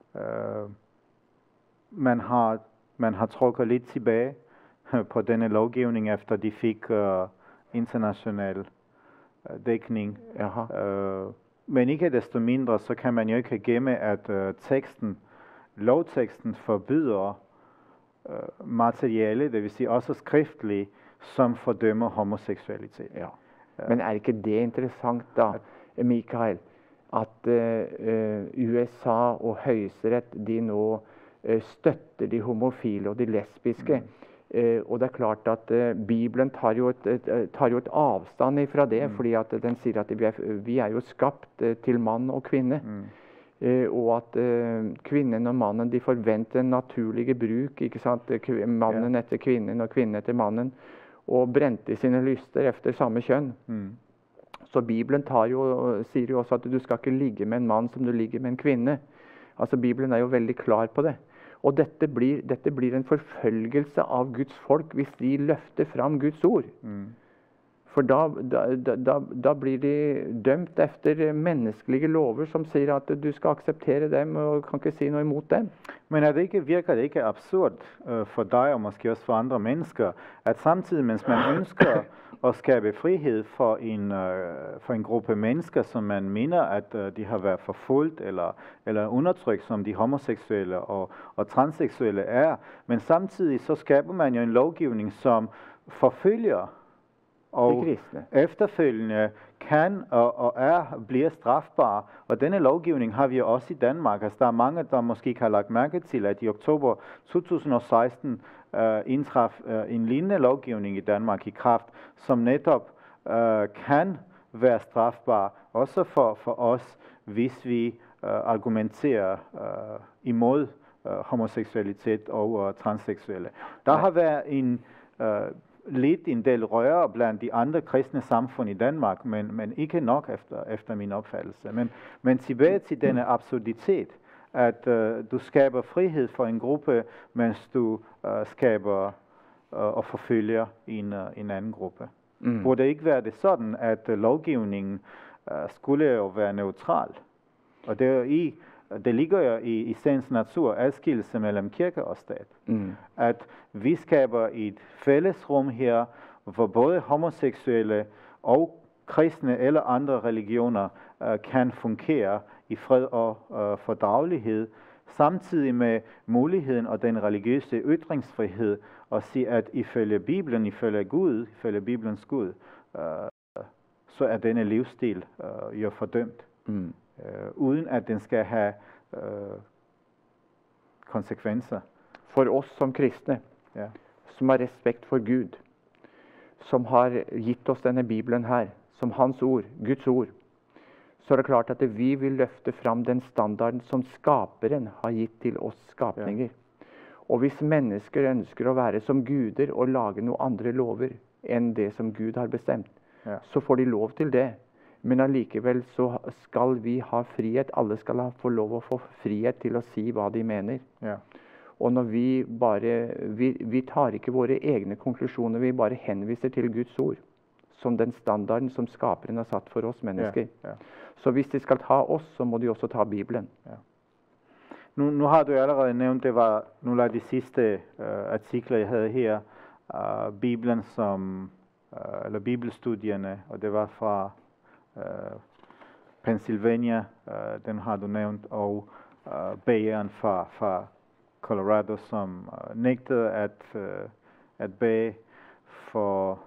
A: man har trukket lidt tilbage på denne lovgivning, efter de fik international dækning. Men ikke desto mindre, så kan man jo ikke gemme, at lovteksten forbyder materiale, det vil sige også skriftligt, som fordømmer homoseksualitet.
B: Ja. Men er ikke det interessant da, Mikael, at USA og Høyesterett, de nå støtter de homofile og de lesbiske. Og det er klart at Bibelen tar jo et avstand fra det, fordi at den sier at vi er jo skapt til mann og kvinne. Og at kvinnen og mannen, de forventer en naturlige bruk, ikke sant? Mannen etter kvinnen og kvinnen etter mannen, og brente sine lyster efter samme kjønn. Så Bibelen sier jo også at du skal ikke ligge med en mann som du ligger med en kvinne. Altså Bibelen er jo veldig klar på det. Og dette blir en forfølgelse av Guds folk hvis de løfter fram Guds ord. For da blir de dømt efter menneskelige lover som sier at du skal akseptere dem og kan ikke si noe imot dem.
A: Men virker det ikke absurd for dig og måske også for andre mennesker, at samtidig mens man ønsker at skabe frihed for en gruppe mennesker, som man mener, at de har været forfulgt eller undertrykt, som de homoseksuelle og transseksuelle er, men samtidig så skaber man jo en lovgivning, som forfølger og efterfølgende kan og bliver strafbar. Og denne lovgivning har vi jo også i Danmark. Altså, der er mange, der måske ikke har lagt mærke til, at i oktober 2016 indtraf en lignende lovgivning i Danmark i kraft, som netop kan være strafbar, også for os, hvis vi argumenterer imod homoseksualitet og transseksuelle. Der har været en del røre blandt de andre kristne samfund i Danmark, men ikke nok efter min opfattelse. Men tilbage til denne absurditet, at du skaber frihed for en gruppe, mens du skaber og forfølger en anden gruppe. Burde det ikke være det sådan, at lovgivningen skulle jo være neutral? Og det ligger jo i sagens natur adskillelse mellem kirke og stat. At vi skaber et fællesrum her, hvor både homoseksuelle og kristne eller andre religioner kan fungere i fred og fordragelighed, samtidig med muligheden og den religiøse ytringsfrihed, og sige, at ifølge Bibelen, ifølge Bibelens Gud, så er denne livsstil jo fordømt. Uden at den skal have konsekvenser.
B: For oss som kristne, som har respekt for Gud, som har gitt oss denne Bibelen her, som hans ord, Guds ord, så er det klart at vi vil løfte fram den standarden som skaperen har gitt til oss skapninger. Og hvis mennesker ønsker å være som guder og lage noen andre lover enn det som Gud har bestemt, så får de lov til det. Men allikevel så skal vi ha frihet. Alle skal få lov å få frihet til å si hva de mener. Og når vi tar ikke våre egne konklusjoner, vi bare henviser til Guds ord, som den standarden som skaperen har satt for oss mennesker. Så hvis de skal ta oss, så må de også ta Bibelen.
A: Nu har du allerede nævnt, det var nogle af de sidste artikler, jeg havde her, Bibelen eller bibelstudierne, og det var fra Pennsylvania, den har du nævnt, og bageren fra Colorado, som nægtede at bage for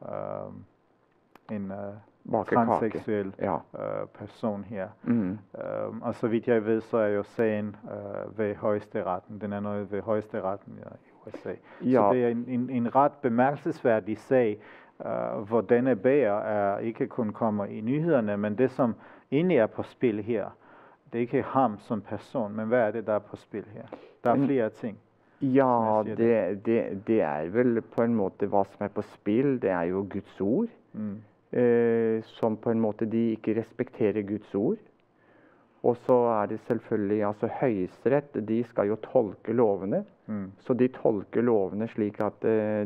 A: en transseksuel person her. Og så vidt jeg ved, så er jo sagen ved højesteretten. Den er noget ved højesteretten i USA. Så det er en ret bemærkelsesværdig sag, hvor denne bager ikke kun kommer i nyhederne, men det som egentlig er på spil her, det er ikke ham som person, men hvad er det, der er på spil her? Der er flere ting.
B: Ja, det er vel på en måte hva som er på spil. Det er jo Guds ord, som på en måte de ikke respekterer Guds ord. Og så er det selvfølgelig, altså høyesterett, de skal jo tolke lovene, så de tolker lovene slik at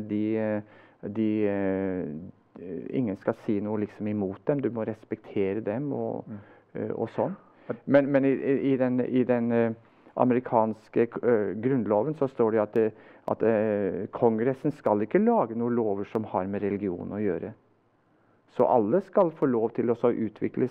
B: ingen skal si noe liksom imot dem. Du må respektere dem og sånn. Men i den amerikanske grunnloven så står det at kongressen skal ikke lage noen lover som har med religion å gjøre. Så alle skal få lov til å utvikle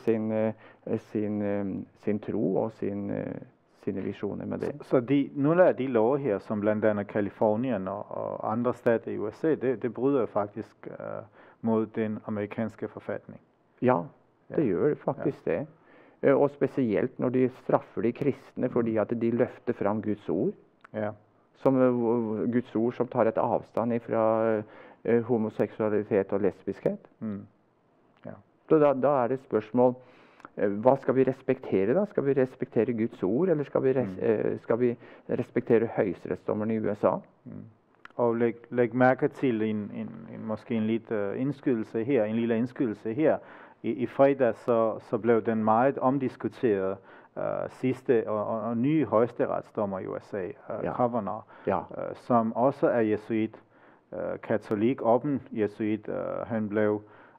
B: sin tro og sine visjoner med det.
A: Så nogle af de love her, som blandt andet Kalifornien og andre stater i USA, det bryder faktisk mod den amerikanske forfatning.
B: Ja, det gjør faktisk det. Og spesielt når de straffer de kristne fordi at de løfter fram Guds ord. Som Guds ord som tar et avstand fra homoseksualitet og lesbiskhet. Så da er det spørsmål, hva skal vi respektere da? Skal vi respektere Guds ord, eller skal vi respektere høyesterettsdommerne i USA?
A: Og læg mærke til måske en lille indskydelse her. I fredag så blev den meget omdiskuteret sidste og nye højesteretsdommer i USA, Kavanaugh, som også er jesuit, katolik, åben jesuit. Han blev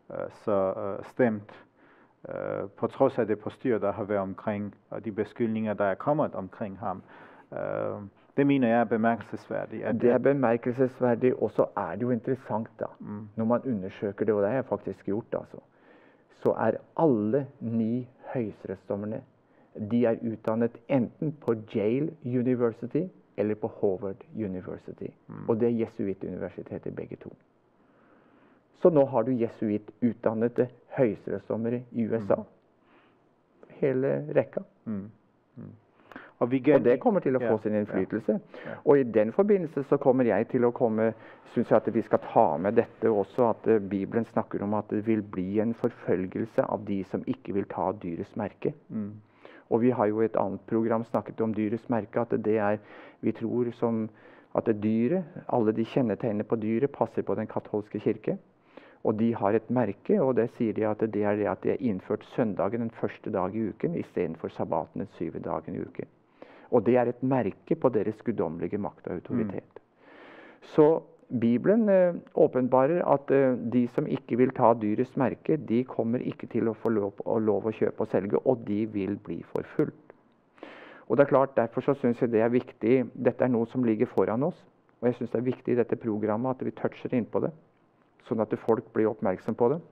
A: stemt, på trods af det postyr, der har været omkring, og de beskyldninger, der er kommet omkring ham. Det mener jeg er bemærkelsesværdigt.
B: Det er bemærkelsesverdigt, og så er det jo interessant da, når man undersøker det, og det har jeg faktisk gjort altså, så er alle 9 høyesterettsdommerne, de er utdannet enten på Yale University eller på Harvard University. Og det er Jesuit-universitetet begge to. Så nå har du Jesuit-utdannede høyesterettsdommere i USA. Hele rekka. Og det kommer til å få sin innflytelse. Og i den forbindelse så kommer jeg til å synes jeg at vi skal ta med dette også, at Bibelen snakker om at det vil bli en forfølgelse av de som ikke vil ta dyrets merke. Og vi har jo i et annet program snakket om dyrets merke, at det er, vi tror som at dyret, alle de kjennetegnene på dyret passer på den katolske kirke. Og de har et merke, og det sier de at det er det at de har innført søndagen den første dag i uken, i stedet for sabbaten den 7. dagen i uken. Og det er et merke på deres guddommelige makt og autoritet. Så Bibelen åpenbarer at de som ikke vil ta dyrets merke, de kommer ikke til å få lov å kjøpe og selge, og de vil bli forfulgt. Og det er klart, derfor så synes jeg det er viktig, dette er noe som ligger foran oss, og jeg synes det er viktig i dette programmet at vi toucher inn på det, sånn at folk blir oppmerksom på det.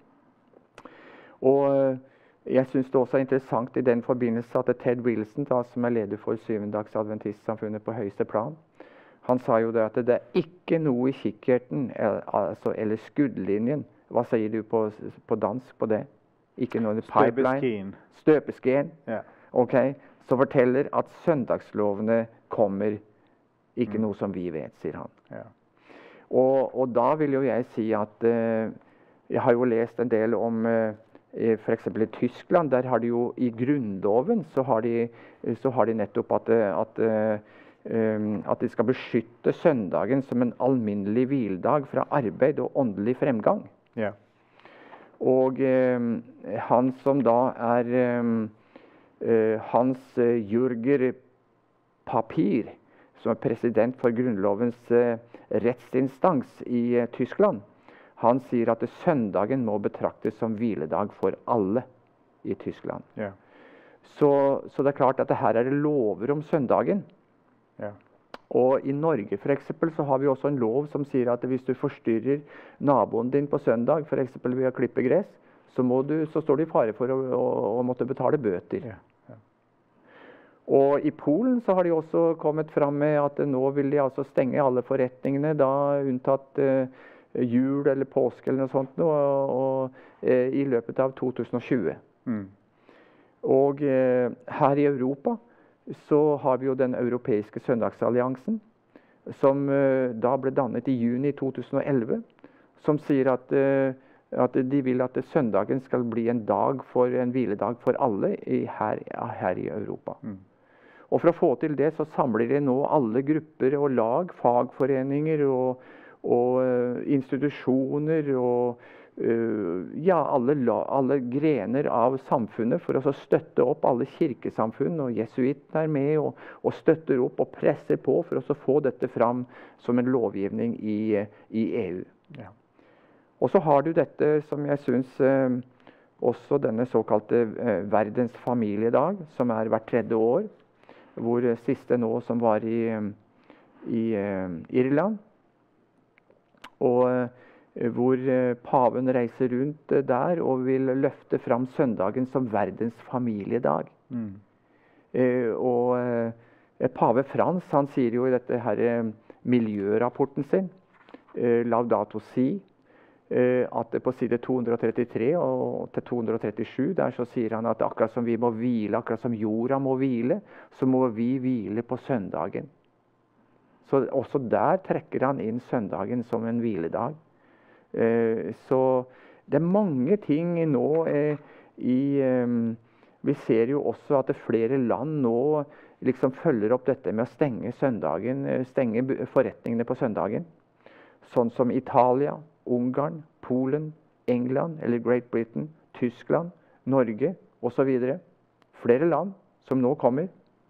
B: Og jeg synes det også er interessant i den forbindelse at Ted Wilson, da, som er leder for Syvendags Adventistsamfunnet på høyeste plan, han sa jo det at det er ikke noe i kikkerten, altså, eller skuddlinjen. Hva sier du på dansk på det? Ikke noe pipeline? Støpeskeen. Ja. Ok, så forteller at søndagslovene kommer, ikke noe som vi vet, sier han. Ja. Og da vil jo jeg si at jeg har jo lest en del om for eksempel i Tyskland, der har de jo i grunnloven så har de nettopp at de skal beskytte søndagen som en alminnelig hviledag fra arbeid og åndelig fremgang. Ja. Og han som da er Hans Jürger Papier, som er president for grunnlovens rettsinstans i Tyskland, han sier at søndagen må betraktes som hviledag for alle i Tyskland. Ja. Så det er klart at her er det lover om søndagen. Ja. Og i Norge for eksempel så har vi også en lov som sier at hvis du forstyrrer naboen din på søndag, for eksempel ved å klippe gress, så står du i fare for å måtte betale bøter. Ja. Ja. Og i Polen så har de også kommet fram med at nå vil de altså stenge alle forretningene, da unntatt jul eller påske eller noe sånt, i løpet av 2020. Og her i Europa så har vi jo den europeiske søndagsalliansen, som da ble dannet i juni 2011, som sier at de vil at søndagen skal bli en hviledag for alle her i Europa. Og for å få til det så samler de nå alle grupper og lag, fagforeninger og institusjoner og alle grener av samfunnet for å støtte opp alle kirkesamfunn, og jesuittene er med og støtter opp og presser på for å få dette fram som en lovgivning i EU. Ja. Og så har du dette som jeg synes også denne såkalte verdens familiedag, som er hvert 3. år, hvor siste nå som var i Irland, og hvor paven reiser rundt der og vil løfte fram søndagen som verdens familiedag. Og pave Frans, han sier jo i dette her miljørapporten sin, Laudato Si, at på side 233 og til 237, der så sier han at akkurat som vi må hvile, akkurat som jorda må hvile, så må vi hvile på søndagen. Så også der trekker han inn søndagen som en hviledag. Så det er mange ting nå vi ser jo også at flere land nå liksom følger opp dette med å stenge forretningene på søndagen. Sånn som Italia, Ungarn, Polen, England eller Great Britain, Tyskland, Norge og så videre. Flere land som nå kommer.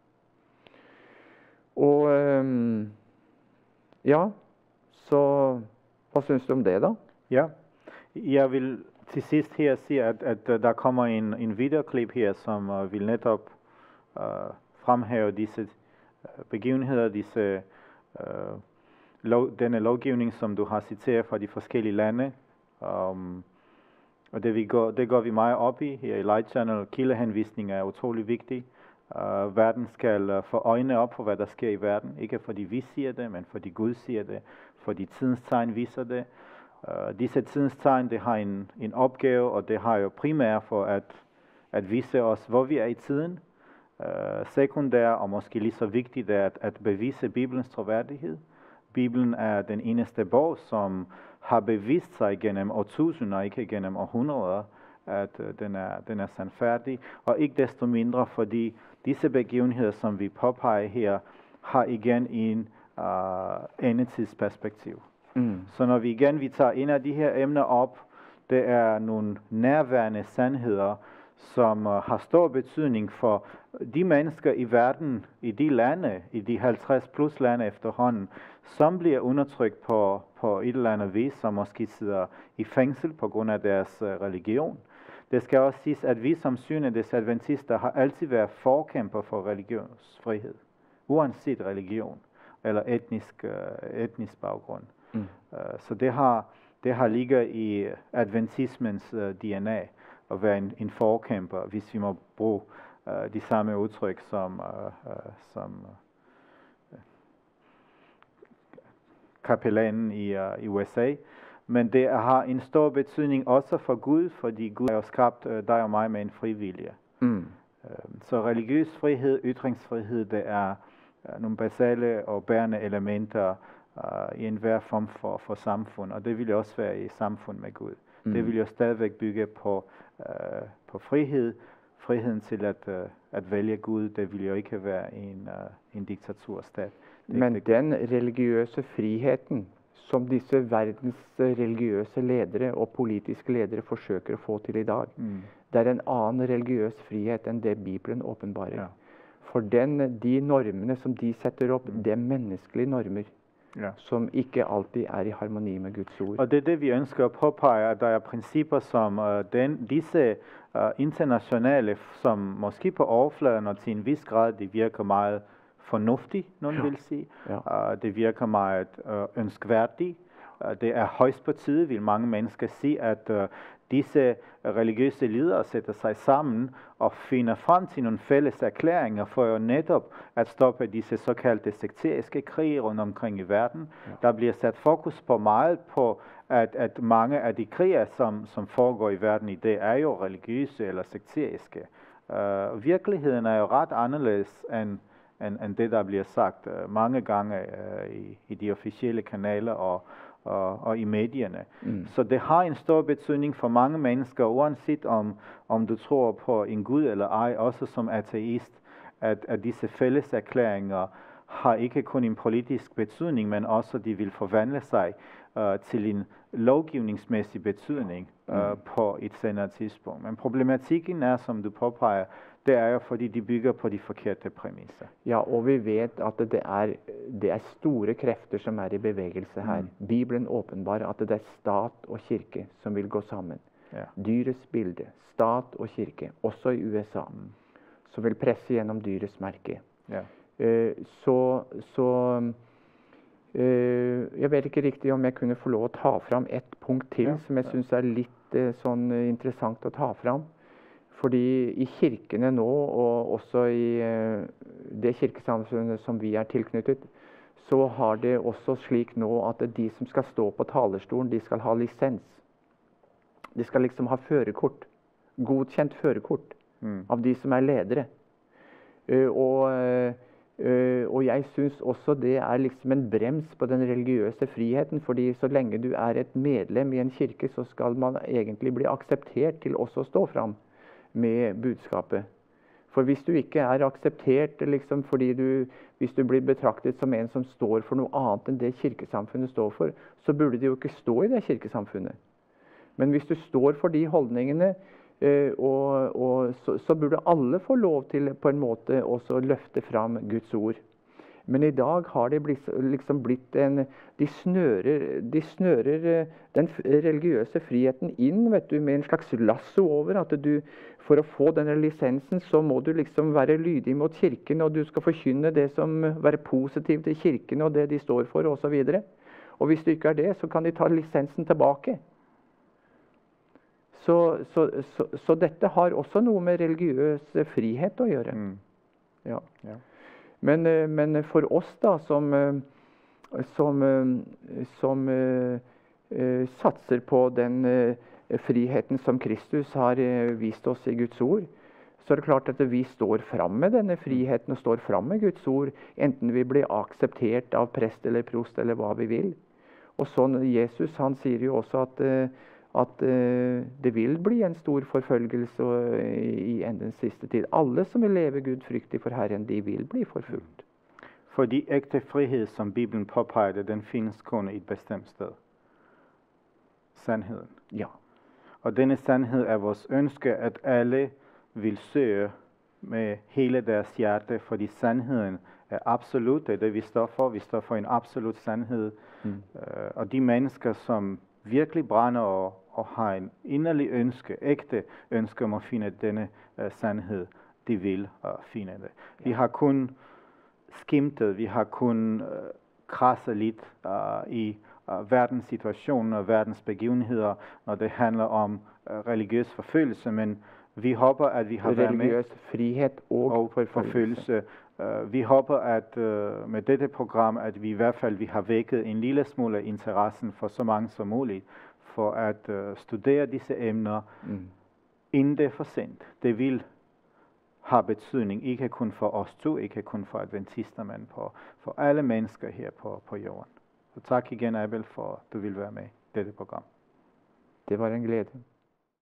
B: Og ja, så hva synes du om det da?
A: Ja, jeg vil til sidst her sige, at der kommer en videoklip her, som vil netop fremhæve disse begivenheder, denne lovgivning, som du har citeret fra de forskellige lande. Og det går vi meget op i her i Light Channel. Kildehenvisning er utrolig vigtig. Verden skal få øjnene op for, hvad der sker i verden. Ikke fordi vi siger det, men fordi Gud siger det. Fordi tidens tegn viser det. Disse tidens tegn, det har en opgave, og det har jo primært for at vise os, hvor vi er i tiden. Sekundær og måske lige så vigtigt er at bevise Bibelens troværdighed. Bibelen er den eneste bog, som har bevist sig gennem årtusinder, ikke gennem århundreder, at den er sandfærdig. Og ikke desto mindre, fordi disse begivenheder, som vi påpeger her, har igen en endetidsperspektiv. Så når vi tager en af de her emner op, det er nogle nærværende sandheder, som har stor betydning for de mennesker i verden, i de lande, i de 50 plus lande efterhånden, som bliver undertrykt på et eller andet vis, som måske sidder i fængsel på grund af deres religion. Det skal også siges, at vi som syvendes adventister har altid været forkæmper for religionsfrihed, uanset religion eller etnisk baggrund. Så det har ligget i adventismens DNA at være en forkæmper, hvis vi må bruge de samme udtryk som kapellanen i USA. Men det har en stor betydning også for Gud, fordi Gud har jo skabt dig og mig med en fri vilje. Så religiøs frihed, ytringsfrihed, det er nogle basale og bærende elementer i enhver form for samfund, og det vil jo også være i samfund med Gud. Det vil jo stadigvæk bygge på frihed, friheden til at vælge Gud. Det vil jo ikke være en diktaturstat.
B: Men den religiøse friheten, som disse verdens religiøse ledere og politiske ledere forsøker at få til i dag, det er en anden religiøs frihed end det Bibelen åbenbarer. Ja. For de normene som de setter op, det er menneskelige normer. Ja. Som ikke altid er i harmoni med Guds ord.
A: Og det er det, vi ønsker at påpege, at der er principper som disse internationale, som måske på overfladen og til en vis grad, det virker meget fornuftigt, nogen vil sige. Ja. Det virker meget ønskværdigt. Det er højst på tide, vil mange mennesker sige, at disse religiøse ledere sætter sig sammen og finder frem til nogle fælles erklæringer for jo netop at stoppe disse såkaldte sekteriske krige rundt omkring i verden. Ja. Der bliver sat fokus på meget på, at mange af de krige, som foregår i verden i dag, er jo religiøse eller sekteriske. Virkeligheden er jo ret anderledes end det, der bliver sagt mange gange i de officielle kanaler og i medierne. Så det har en stor betydning for mange mennesker, uanset om du tror på en Gud eller ej, også som ateist, at disse fælles erklæringer har ikke kun en politisk betydning, men også de vil forvandle sig til en lovgivningsmæssig betydning på et senere tidspunkt. Men problematikken er, som du påpeger, det er jo fordi de bygger på de forkerte præmisser.
B: Ja, og vi vet at det er store kræfter som er i bevægelse her. Bibelen åbenbarer at det er stat og kirke som vil gå sammen. Ja. Dyrets bilde, stat og kirke, også i USA, som vil presse gjennom dyrets mærke. Ja. Jeg vet ikke riktig om jeg kunne få lov at ta frem et punkt til, som jeg synes er lidt sånn interessant at ta frem. Fordi i kirkene nå, og også i det kirkesamfunnet som vi er tilknyttet, så har det også slik nå at de som skal stå på talerstolen, de skal ha lisens. De skal liksom ha førerkort, godkjent førerkort av de som er ledere. Og jeg synes også det er liksom en brems på den religiøse friheten, fordi så lenge du er et medlem i en kirke, så skal man egentlig bli akseptert til også å stå frem med budskapet. For hvis du ikke er akseptert, liksom, hvis du blir betraktet som en som står for noe annet enn det kirkesamfunnet står for, så burde du jo ikke stå i det kirkesamfunnet. Men hvis du står for de holdningene, så burde alle få lov til på en måte også løfte frem Guds ord. Men i dag har det liksom blitt de snører den religiøse friheten inn, vet du, med en slags lasso over. At du, for å få denne lisensen, så må du liksom være lydig mot kirken, og du skal forkynne det som være positiv til kirken og det de står for, og så videre. Og hvis du ikke er det, så kan de ta lisensen tilbake. Så dette har også noe med religiøs frihet å gjøre. Ja.
A: Ja.
B: Men for oss da, som satser på den friheten som Kristus har vist oss i Guds ord, så er det klart at vi står fram med denne friheten og står fram med Guds ord, enten vi blir akseptert av prest eller prost eller hva vi vil. Og sånn, Jesus han sier jo også at det vil bli en stor forfølgelse i endens siste tid. Alle som vil leve Gud fryktig for Herren, de vil bli forfulgt.
A: Fordi ægte frihed, som Bibelen påpeger, den findes kun i et bestemt sted. Sandheden.
B: Ja.
A: Og denne sandhed er vores ønske, at alle vil søge med hele deres hjerte, fordi sandheden er absolut. Det er det, vi står for. Vi står for en absolut sandhed. Og de mennesker, som virkelig brænder og har en inderlig ønske, ægte ønske om at finde denne sandhed, de vil finde det. Vi har kun skimtet, vi har kun krasset lidt i verdenssituationen og verdens begivenheder, når det handler om religiøs forfølgelse, men vi håber, at vi har været med.
B: Religiøs frihed og forfølgelse.
A: Vi håber, at med dette program, at vi i hvert fald vi har vækket en lille smule af interessen for så mange som muligt, for at studere disse emner, inden det er for sent. Det vil have betydning, ikke kun for os to, ikke kun for adventister, men for alle mennesker her på jorden. Så tak igen, Abel, for at du vil være med i dette program.
B: Det var en glæde.